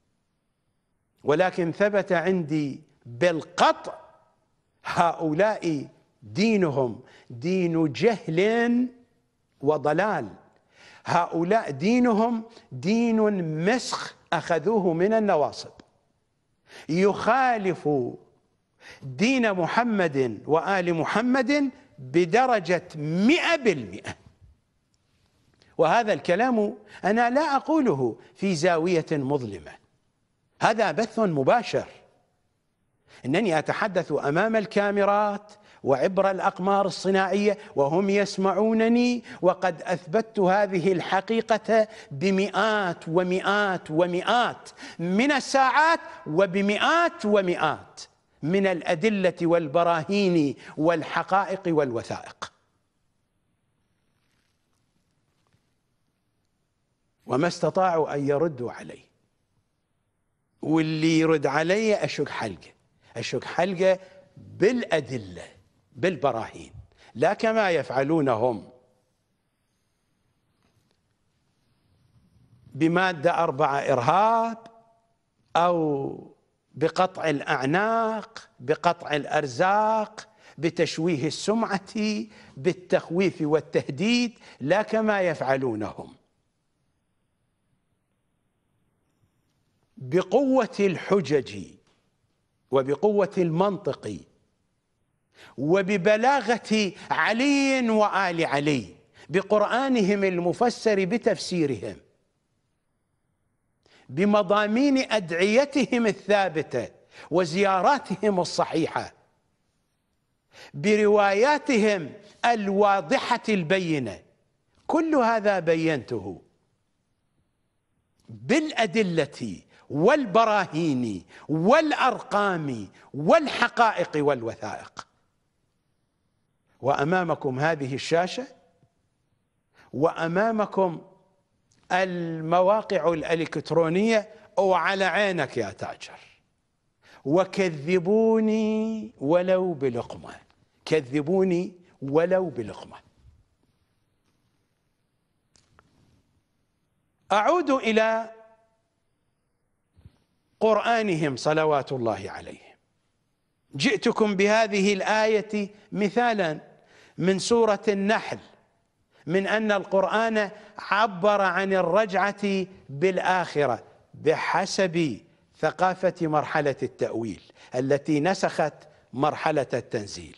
ولكن ثبت عندي بالقطع هؤلاء دينهم دين جهل وضلال. هؤلاء دينهم دين مسخ أخذوه من النواصب، يخالف دين محمد وآل محمد بدرجة مئة بالمئة. وهذا الكلام أنا لا أقوله في زاوية مظلمة، هذا بث مباشر. إنني أتحدث أمام الكاميرات وعبر الأقمار الصناعية وهم يسمعونني، وقد أثبتت هذه الحقيقة بمئات ومئات ومئات من الساعات وبمئات ومئات من الأدلة والبراهين والحقائق والوثائق. وما استطاعوا أن يردوا عليه، واللي يرد علي أشق حلقه أشق حلقه بالأدلة بالبراهين، لا كما يفعلون هم بمادة أربعة إرهاب، أو بقطع الأعناق، بقطع الأرزاق، بتشويه السمعة، بالتخويف والتهديد، لا كما يفعلون هم بقوة الحجج وبقوة المنطق وببلاغة علي وآل علي، بقرآنهم المفسر بتفسيرهم، بمضامين أدعيتهم الثابتة وزياراتهم الصحيحة، برواياتهم الواضحة البينة. كل هذا بينته بالأدلة والبراهين والأرقام والحقائق والوثائق. وأمامكم هذه الشاشة، وأمامكم المواقع الإلكترونية، وعلى عينك يا تاجر، وكذبوني ولو بلقمة، كذبوني ولو بلقمة. أعود إلى قرآنهم صلوات الله عليهم. جئتكم بهذه الآية مثالا من سورة النحل من أن القرآن عبر عن الرجعة بالآخرة بحسب ثقافة مرحلة التأويل التي نسخت مرحلة التنزيل.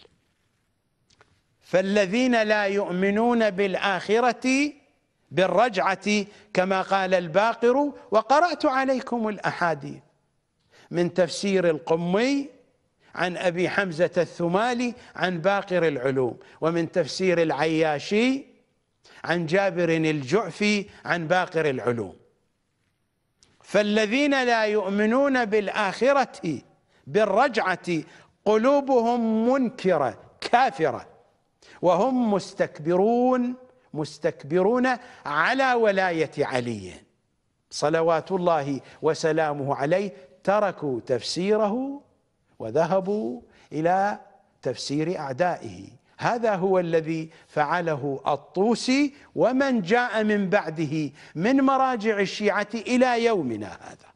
فالذين لا يؤمنون بالآخرة بالرجعة كما قال الباقر، وقرأت عليكم الأحاديث من تفسير القمي عن أبي حمزة الثمالي عن باقر العلوم، ومن تفسير العياشي عن جابر الجعفي عن باقر العلوم. فالذين لا يؤمنون بالآخرة بالرجعة قلوبهم منكرة كافرة، وهم مستكبرون مستكبرون على ولاية علي صلوات الله وسلامه عليه، تركوا تفسيره وذهبوا إلى تفسير أعدائه. هذا هو الذي فعله الطوسي ومن جاء من بعده من مراجع الشيعة إلى يومنا هذا.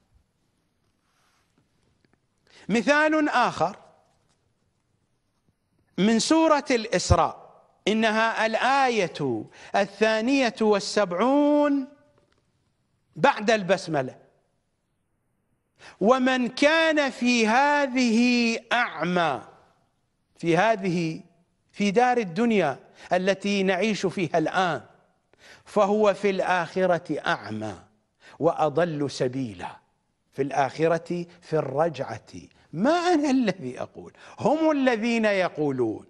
مثال آخر من سورة الإسراء، إنها الآية الثانية والسبعون بعد البسملة: ومن كان في هذه أعمى، في هذه في دار الدنيا التي نعيش فيها الآن، فهو في الآخرة أعمى وأضل سبيلا. في الآخرة في الرجعة. ما أنا الذي أقول، هم الذين يقولون.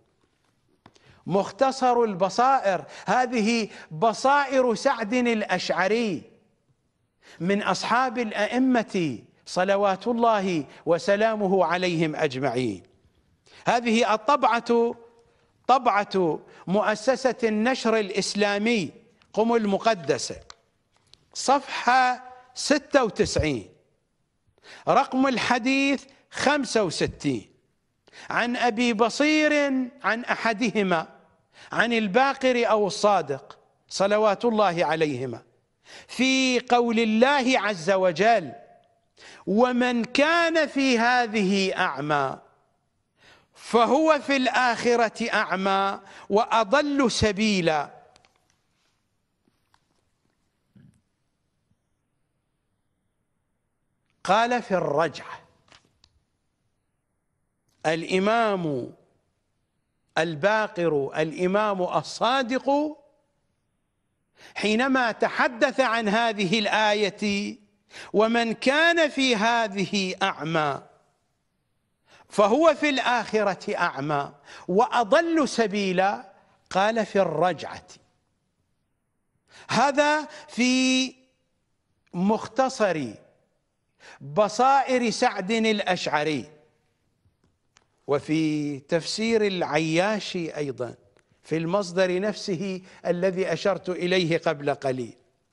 مختصر البصائر، هذه بصائر سعد الأشعري من أصحاب الأئمة صلوات الله وسلامه عليهم أجمعين. هذه الطبعة طبعة مؤسسة النشر الإسلامي قم المقدسة، صفحة ستة وتسعين، رقم الحديث خمسة وستين، عن أبي بصير عن أحدهما عن الباقر أو الصادق صلوات الله عليهما في قول الله عز وجل: ومن كان في هذه أعمى فهو في الآخرة أعمى وأضل سبيلا. قال في الرجعة الإمام الباقر الإمام الصادق حينما تحدث عن هذه الآية: ومن كان في هذه أعمى فهو في الآخرة أعمى وأضل سبيلا، قال في الرجعة. هذا في مختصر بصائر سعد الأشعري وفي تفسير العياشي أيضا في المصدر نفسه الذي أشرت إليه قبل قليل،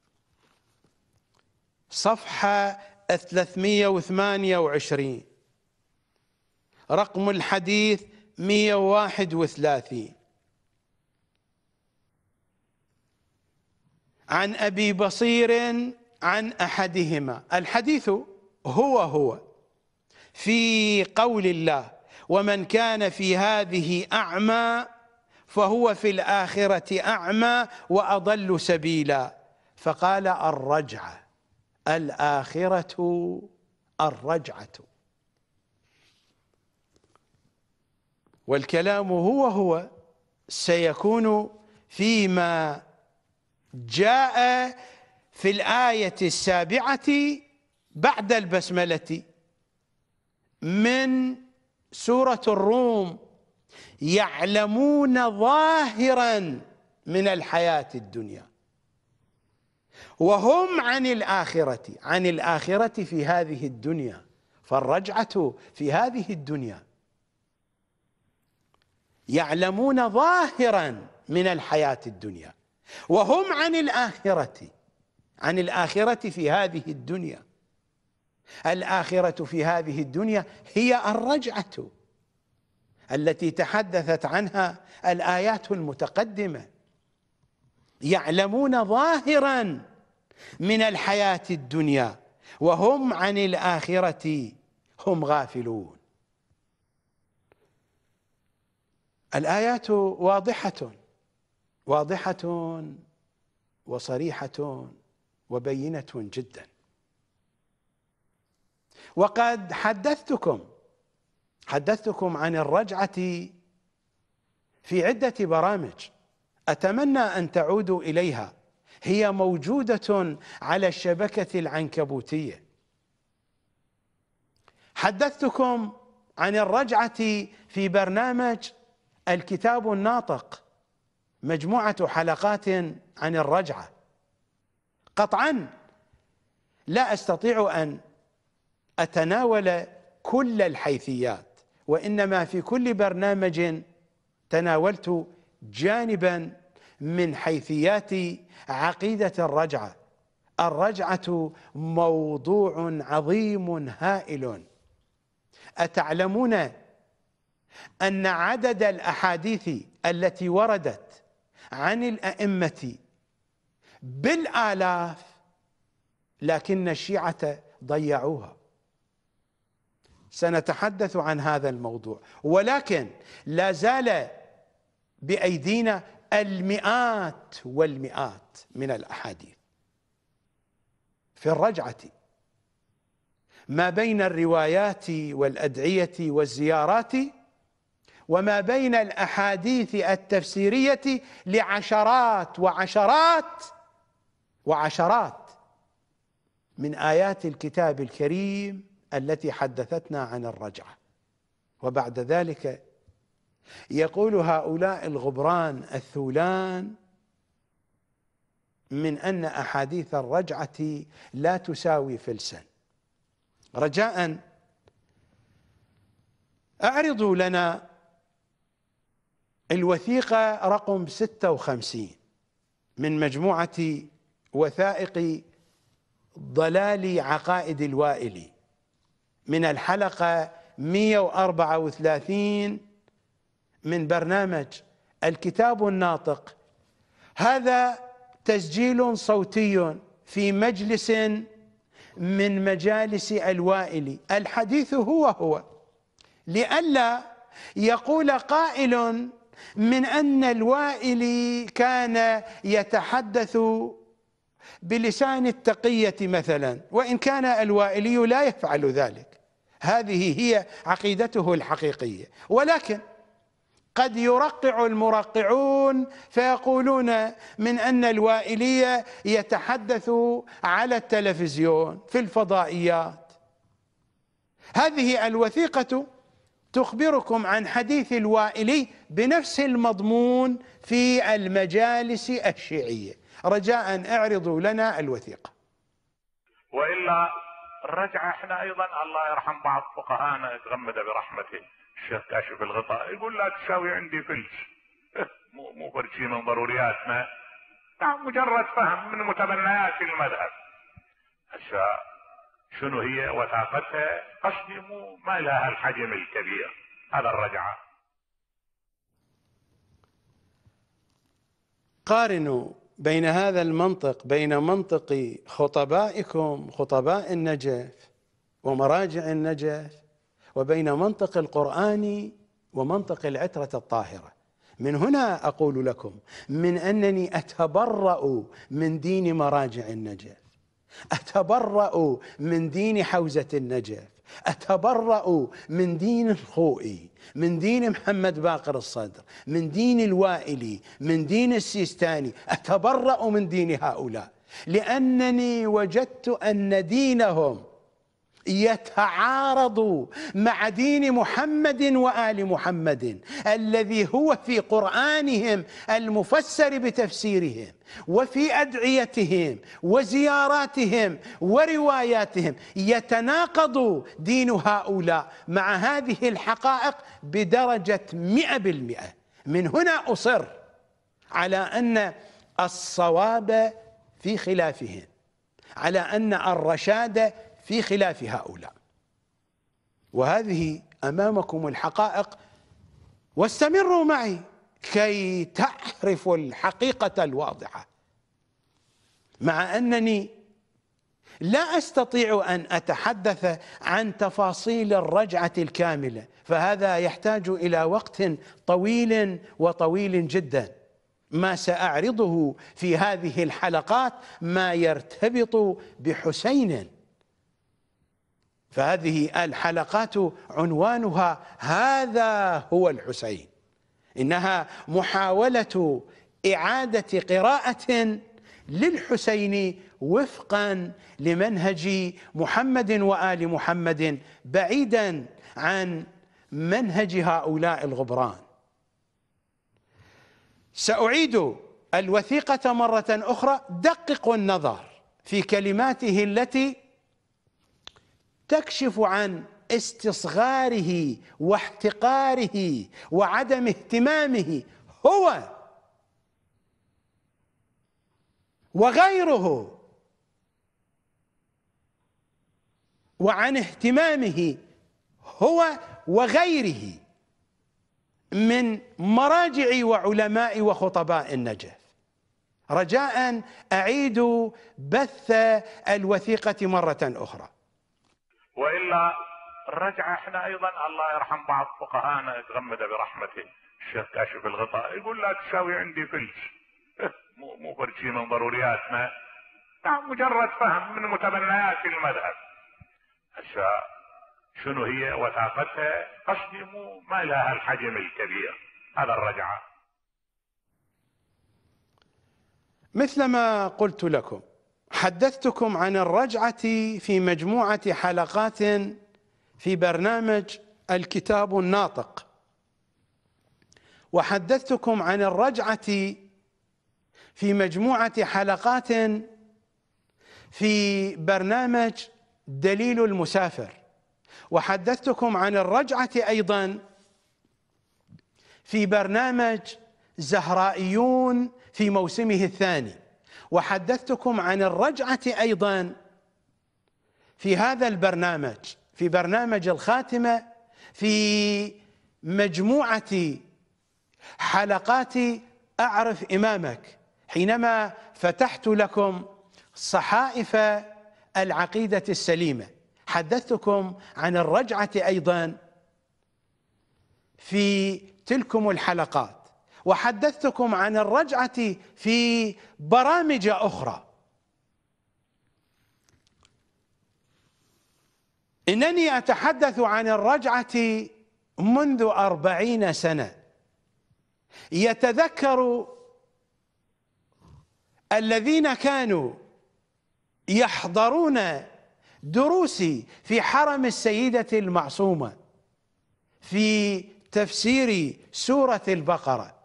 صفحة ثلاثمئة وثمانية وعشرين، رقم الحديث مئة وواحد وثلاثين، عن أبي بصير عن أحدهما. الحديث هو هو في قول الله: ومن كان في هذه أعمى فهو في الآخرة أعمى وأضل سبيلا. فقال: الرجعة، الآخرة الرجعة. والكلام هو هو سيكون فيما جاء في الآية السابعة بعد البسملة من سورة الروم: يعلمون ظاهرا من الحياة الدنيا وهم عن الآخرة، عن الآخرة في هذه الدنيا، فالرجعة في هذه الدنيا. يعلمون ظاهرا من الحياة الدنيا وهم عن الآخرة، عن الآخرة في هذه الدنيا. الآخرة في هذه الدنيا هي الرجعة التي تحدثت عنها الآيات المتقدمة. يعلمون ظاهرا من الحياة الدنيا وهم عن الآخرة هم غافلون. الآيات واضحة واضحة وصريحة وبينة جدا. وقد حدثتكم حدثتكم عن الرجعة في عدة برامج، أتمنى أن تعودوا إليها، هي موجودة على الشبكة العنكبوتية. حدثتكم عن الرجعة في برنامج الكتاب الناطق، مجموعة حلقات عن الرجعة. قطعا لا أستطيع أن أتناول كل الحيثيات، وإنما في كل برنامج تناولت جانبا من حيثيات عقيدة الرجعة. الرجعة موضوع عظيم هائل. أتعلمون أن عدد الأحاديث التي وردت عن الأئمة بالآلاف، لكن الشيعة ضيعوها. سنتحدث عن هذا الموضوع، ولكن لا زال بأيدينا المئات والمئات من الأحاديث في الرجعة، ما بين الروايات والأدعية والزيارات، وما بين الأحاديث التفسيرية لعشرات وعشرات وعشرات من آيات الكتاب الكريم التي حدثتنا عن الرجعة. وبعد ذلك يقول هؤلاء الغبران الثولان من أن أحاديث الرجعة لا تساوي فلسا. رجاء أعرضوا لنا الوثيقة رقم ستة وخمسين من مجموعة وثائق ضلال عقائد الوائلي من الحلقة مئة وأربعة وثلاثين من برنامج الكتاب الناطق. هذا تسجيل صوتي في مجلس من مجالس الوائلي. الحديث هو هو، لئلا يقول قائل من أن الوائلي كان يتحدث بلسان التقية مثلا، وإن كان الوائلي لا يفعل ذلك، هذه هي عقيدته الحقيقية. ولكن قد يرقع المرقعون فيقولون من أن الوائلي يتحدث على التلفزيون في الفضائيات. هذه الوثيقة تخبركم عن حديث الوائلي بنفس المضمون في المجالس الشيعية. رجاء اعرضوا لنا الوثيقة. وإلا الرجعة احنا أيضا الله يرحم بعض فقهاءنا يتغمد برحمته، الشيخ كاشف الغطاء يقول لا تساوي عندي فلس. مو مو فرد شيء من ضرورياتنا، مجرد فهم من متبنيات المذهب. هسه شنو هي وثاقتها؟ قصدي مو ما لها الحجم الكبير، هذا الرجعه. قارنوا بين هذا المنطق، بين منطق خطبائكم خطباء النجف ومراجع النجف، وبين منطق القرآن ومنطق العترة الطاهرة. من هنا أقول لكم من أنني أتبرأ من دين مراجع النجف، أتبرأ من دين حوزة النجف، أتبرأ من دين الخوئي، من دين محمد باقر الصدر، من دين الوائلي، من دين السيستاني، أتبرأ من دين هؤلاء، لأنني وجدت أن دينهم يتعارض مع دين محمد وآل محمد الذي هو في قرآنهم المفسر بتفسيرهم، وفي أدعيتهم وزياراتهم ورواياتهم. يتناقض دين هؤلاء مع هذه الحقائق بدرجة مئة بالمئة. من هنا أصر على أن الصواب في خلافهم، على أن الرشاد في خلاف هؤلاء. وهذه أمامكم الحقائق، واستمروا معي كي تعرفوا الحقيقة الواضحة. مع أنني لا أستطيع أن أتحدث عن تفاصيل الرجعة الكاملة، فهذا يحتاج إلى وقت طويل وطويل جدا. ما سأعرضه في هذه الحلقات ما يرتبط بحسين، فهذه الحلقات عنوانها هذا هو الحسين. إنها محاولة إعادة قراءة للحسين وفقا لمنهج محمد وآل محمد، بعيدا عن منهج هؤلاء الغبران. سأعيد الوثيقة مرة أخرى. دققوا النظر في كلماته التي تكشف عن استصغاره واحتقاره وعدم اهتمامه هو وغيره، وعن اهتمامه هو وغيره من مراجع وعلماء وخطباء النجف. رجاء أعيد بث الوثيقة مرة أخرى. والا الرجعه احنا ايضا الله يرحم بعض فقهانا يتغمد برحمته الشيخ كاشف الغطاء يقول لا تساوي عندي فلس. مو مو فرد شيء من ضرورياتنا، مجرد فهم من متبنيات المذهب. هسه شنو هي وثاقتها؟ قصدي مو ما لها الحجم الكبير، هذا الرجعه. مثلما قلت لكم، حدثتكم عن الرجعة في مجموعة حلقات في برنامج الكتاب الناطق، وحدثتكم عن الرجعة في مجموعة حلقات في برنامج دليل المسافر، وحدثتكم عن الرجعة أيضا في برنامج زهرائيون في موسمه الثاني، وحدثتكم عن الرجعة أيضا في هذا البرنامج في برنامج الخاتمة في مجموعة حلقات أعرف إمامك، حينما فتحت لكم صحائف العقيدة السليمة. حدثتكم عن الرجعة أيضا في تلكم الحلقات، وحدثتكم عن الرجعة في برامج أخرى. إنني أتحدث عن الرجعة منذ أربعين سنة. يتذكر الذين كانوا يحضرون دروسي في حرم السيدة المعصومة في تفسير سورة البقرة،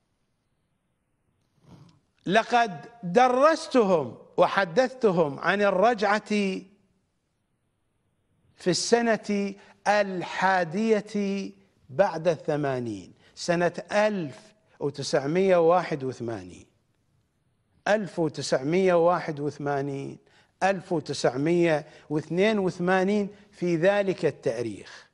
لقد درستهم وحدثتهم عن الرجعة في السنة الحادية بعد الثمانين سنة ألف وتسعمائة وواحد وثمانين ألف وتسعمائة وواحد وثمانين ألف وتسعمائة واثنين وثمانين في ذلك التاريخ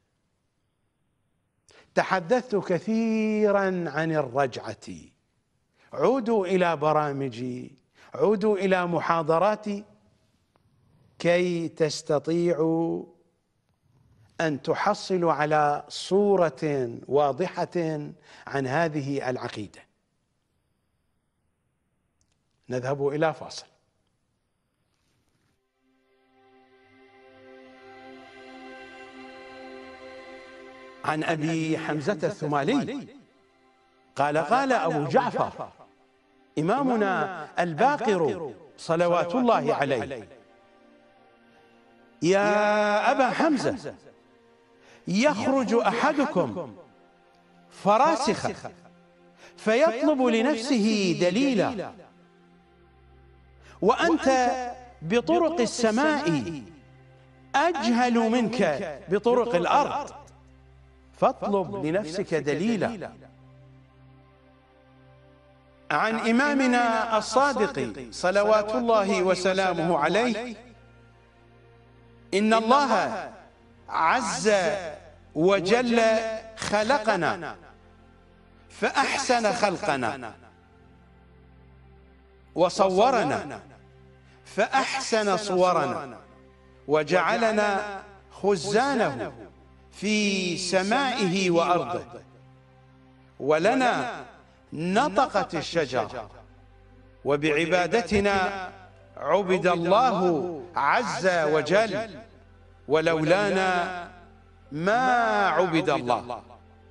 تحدثت كثيرا عن الرجعة. عودوا إلى برامجي، عودوا إلى محاضراتي كي تستطيعوا أن تحصلوا على صورة واضحة عن هذه العقيدة. نذهب إلى فاصل. عن أبي حمزة الثمالي قال قال أبو جعفر إمامنا الباقر صلوات الله عليه: يا أبا حمزة، يخرج أحدكم فراسخا فيطلب لنفسه دليلا، وأنت بطرق السماء أجهل منك بطرق الأرض، فاطلب لنفسك دليلا. عن إمامنا الصادق صلوات الله وسلامه عليه: إن الله عز وجل خلقنا فأحسن خلقنا، وصورنا فأحسن صورنا، وجعلنا خزانه في سمائه وأرضه، ولنا نطقت الشجرة، وبعبادتنا عبد الله عز وجل، ولولانا ما عبد الله.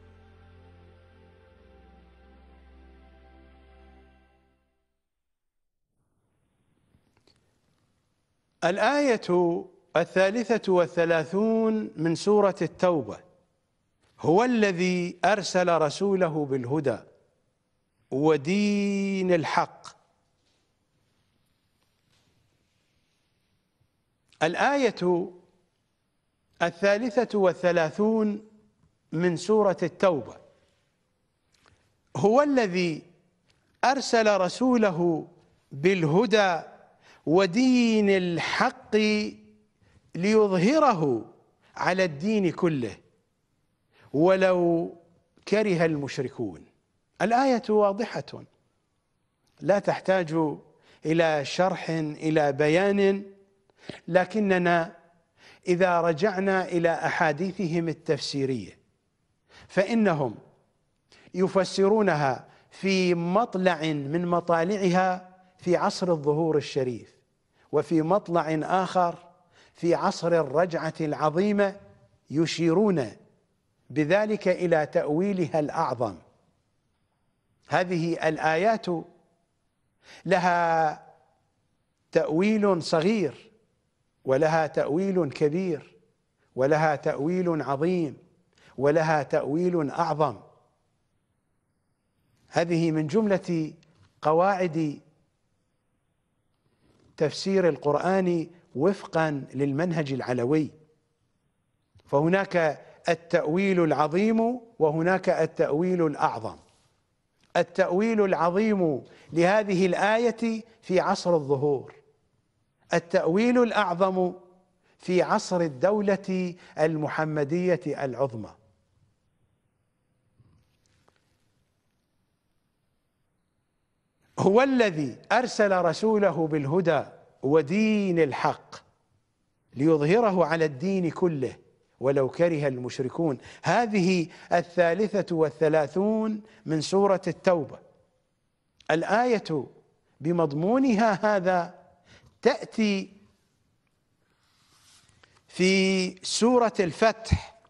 الآية الثالثة والثلاثون من سورة التوبة: هو الذي أرسل رسوله بالهدى ودين الحق. الآية الثالثة والثلاثون من سورة التوبة: هو الذي أرسل رسوله بالهدى ودين الحق ليظهره على الدين كله ولو كره المشركون. الآية واضحة لا تحتاج إلى شرح إلى بيان، لكننا إذا رجعنا إلى أحاديثهم التفسيرية فإنهم يفسرونها في مطلع من مطالعها في عصر الظهور الشريف، وفي مطلع آخر في عصر الرجعة العظيمة، يشيرون بذلك إلى تأويلها الأعظم. هذه الآيات لها تأويل صغير، ولها تأويل كبير، ولها تأويل عظيم، ولها تأويل أعظم. هذه من جملة قواعد تفسير القرآن وفقا للمنهج العلوي، فهناك التأويل العظيم وهناك التأويل الأعظم. التأويل العظيم لهذه الآية في عصر الظهور، التأويل الأعظم في عصر الدولة المحمدية العظمى. هو الذي أرسل رسوله بالهدى ودين الحق ليظهره على الدين كله ولو كره المشركون. هذه الثالثة والثلاثون من سورة التوبة. الآية بمضمونها هذا تأتي في سورة الفتح،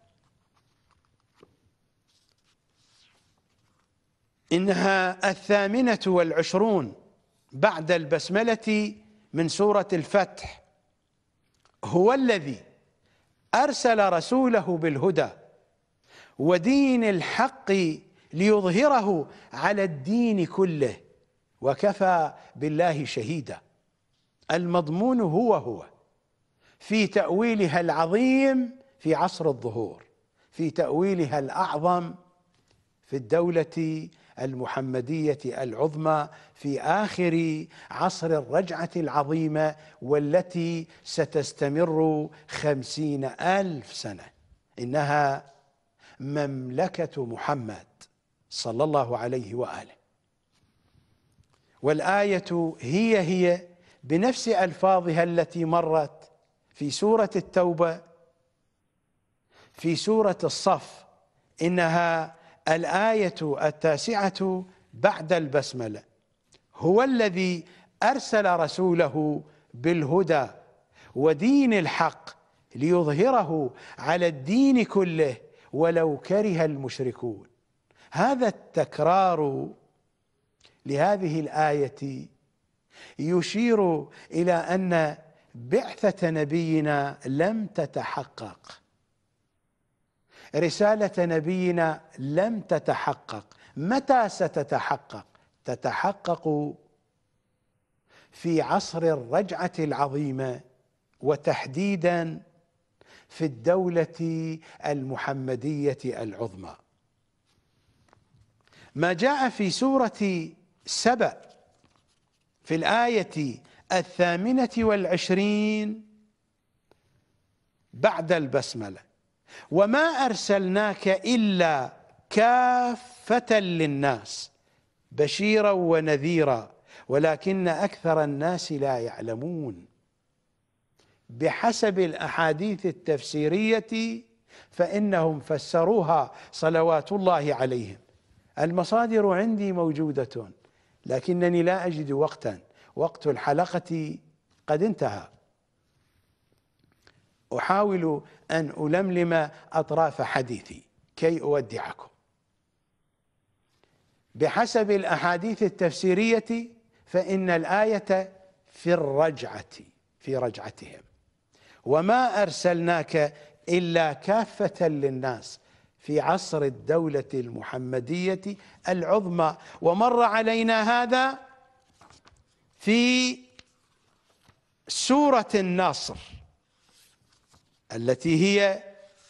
إنها الثامنة والعشرون بعد البسملة من سورة الفتح. هو الذي أرسل رسوله بالهدى ودين الحق ليظهره على الدين كله وكفى بالله شهيدا. المضمون هو هو في تأويلها العظيم في عصر الظهور، في في تأويلها الأعظم في الدولة المحمدية العظمى في آخر عصر الرجعة العظيمة، والتي ستستمر خمسين ألف سنة. إنها مملكة محمد صلى الله عليه وآله. والآية هي هي بنفس ألفاظها التي مرت في سورة التوبة، في سورة الصف، إنها الآية التاسعة بعد البسملة. هو الذي أرسل رسوله بالهدى ودين الحق ليظهره على الدين كله ولو كره المشركون. هذا التكرار لهذه الآية يشير إلى أن بعثة نبينا لم تتحقق، رسالة نبينا لم تتحقق. متى ستتحقق؟ تتحقق في عصر الرجعة العظيمة، وتحديدا في الدولة المحمدية العظمى. ما جاء في سورة سبأ في الآية الثامنة والعشرين بعد البسملة: وما أرسلناك إلا كافة للناس بشيرا ونذيرا ولكن أكثر الناس لا يعلمون. بحسب الأحاديث التفسيرية فإنهم فسروها صلوات الله عليهم. المصادر عندي موجودة لكنني لا أجد وقتا، وقت الحلقة قد انتهى. أحاول أن ألملم أطراف حديثي كي أودعكم. بحسب الأحاديث التفسيرية فإن الآية في الرجعة في رجعتهم، وما أرسلناك إلا كافة للناس في عصر الدولة المحمدية العظمى. ومر علينا هذا في سورة النصر التي هي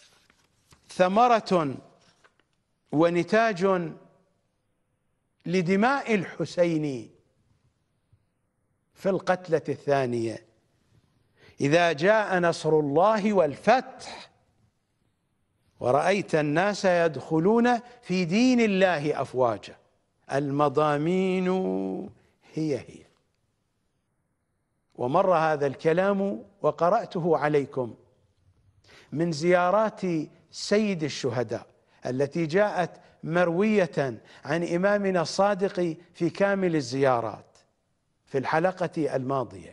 ثمرة ونتاج لدماء الحسين في القتلة الثانية: إذا جاء نصر الله والفتح ورأيت الناس يدخلون في دين الله أفواجا. المضامين هي هي. ومر هذا الكلام وقرأته عليكم من زيارات سيد الشهداء التي جاءت مروية عن إمامنا الصادق في كامل الزيارات في الحلقة الماضية.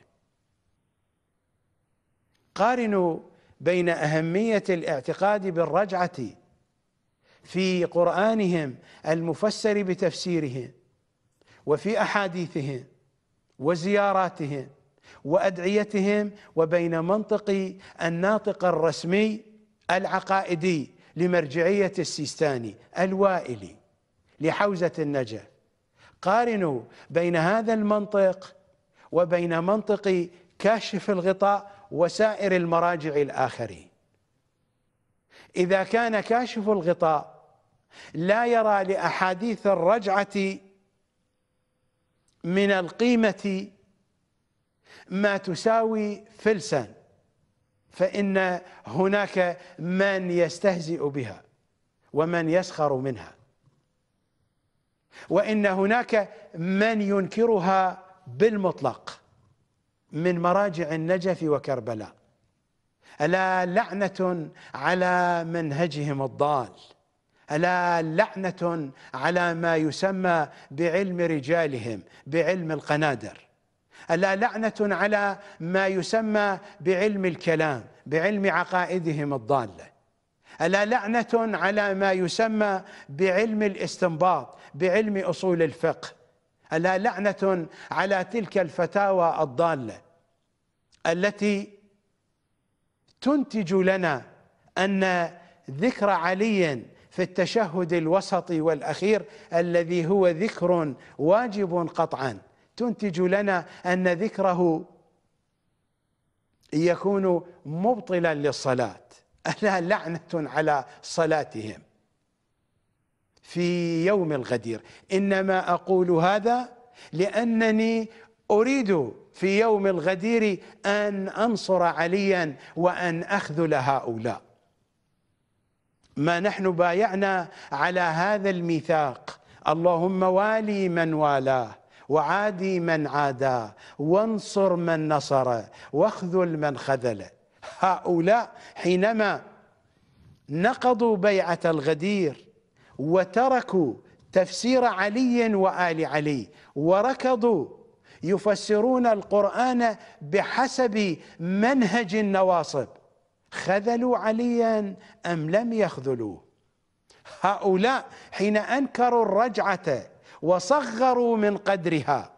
قارنوا بين أهمية الاعتقاد بالرجعة في قرآنهم المفسر بتفسيرهم وفي أحاديثهم وزياراتهم وأدعيتهم، وبين منطق الناطق الرسمي العقائدي لمرجعية السيستاني الوائلي لحوزة النجف. قارنوا بين هذا المنطق وبين منطق كاشف الغطاء وسائر المراجع الآخرين. إذا كان كاشف الغطاء لا يرى لأحاديث الرجعة من القيمة ما تساوي فلسا، فإن هناك من يستهزئ بها ومن يسخر منها، وإن هناك من ينكرها بالمطلق من مراجع النجف وكربلاء. ألا لعنة على منهجهم الضال، ألا لعنة على ما يسمى بعلم رجالهم، بعلم القنادر، ألا لعنة على ما يسمى بعلم الكلام، بعلم عقائدهم الضالة، ألا لعنة على ما يسمى بعلم الاستنباط، بعلم أصول الفقه، ألا لعنة على تلك الفتاوى الضالة التي تنتج لنا أن ذكر علي في التشهد الوسطي والأخير الذي هو ذكر واجب قطعا، تنتج لنا أن ذكره يكون مبطلا للصلاة. ألا لعنة على صلاتهم في يوم الغدير. إنما أقول هذا لأنني أريد في يوم الغدير أن أنصر عليا وأن أخذل هؤلاء. ما نحن بايعنا على هذا الميثاق: اللهم والي من والاه، وعادي من عاداه، وانصر من نصر، واخذل من خذل. هؤلاء حينما نقضوا بيعة الغدير وتركوا تفسير علي وآل علي وركضوا يفسرون القرآن بحسب منهج النواصب، خذلوا عليا أم لم يخذلوه؟ هؤلاء حين أنكروا الرجعة وصغروا من قدرها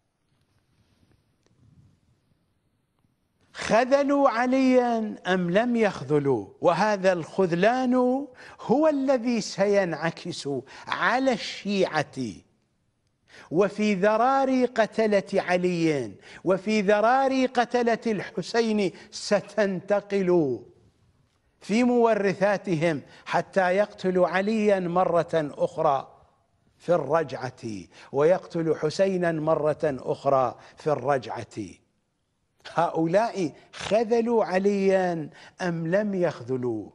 خذلوا عليا أم لم يخذلوا؟ وهذا الخذلان هو الذي سينعكس على الشيعة وفي ذرار قتلة علي وفي ذرار قتلة الحسين، ستنتقل في مورثاتهم حتى يقتلوا عليا مرة أخرى في الرجعة ويقتل حسينا مرة أخرى في الرجعة. هؤلاء خذلوا عليا أم لم يخذلوه؟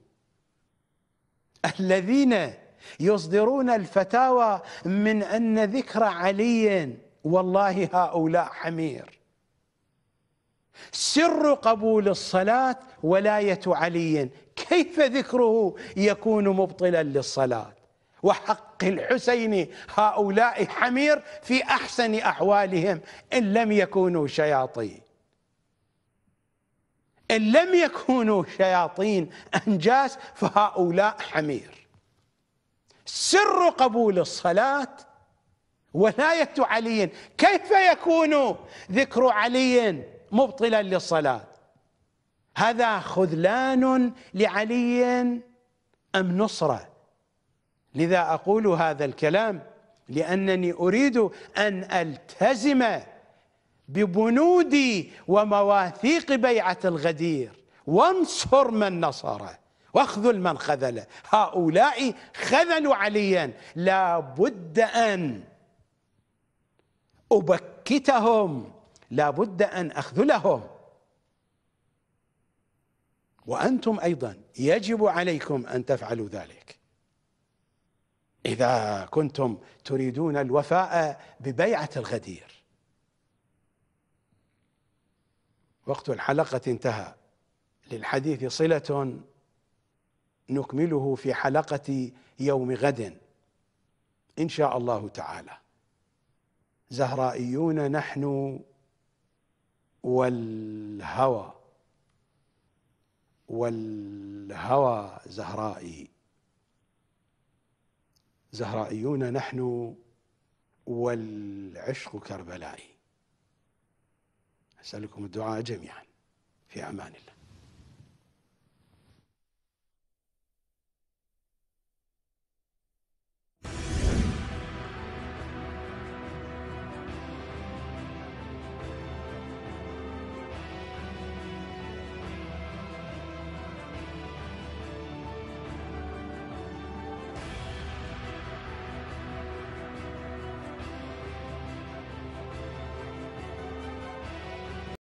الذين يصدرون الفتاوى من أن ذكر علي، والله هؤلاء حمير. سر قبول الصلاة ولاية علي، كيف ذكره يكون مبطلا للصلاة؟ وحق الحسين هؤلاء حمير في أحسن أحوالهم إن لم يكونوا شياطين، إن لم يكونوا شياطين أنجاس فهؤلاء حمير. سر قبول الصلاة ولاية علي، كيف يكون ذكر علي مبطلا للصلاة؟ هذا خذلان لعلي أم نصرة؟ لذا أقول هذا الكلام لأنني أريد أن ألتزم ببنود ومواثيق بيعة الغدير، وانصر من نصر واخذل من خذل. هؤلاء خذلوا عليا، لا بد أن أبكتهم، لا بد أن أخذلهم. وأنتم أيضا يجب عليكم أن تفعلوا ذلك إذا كنتم تريدون الوفاء ببيعة الغدير. وقت الحلقة انتهى، للحديث صلة نكمله في حلقة يوم غد إن شاء الله تعالى. زهرائيون نحن والهوى، والهوى زهرائي. زهرائيون نحن والعشق كربلائي. أسألكم الدعاء جميعا، في أمان الله.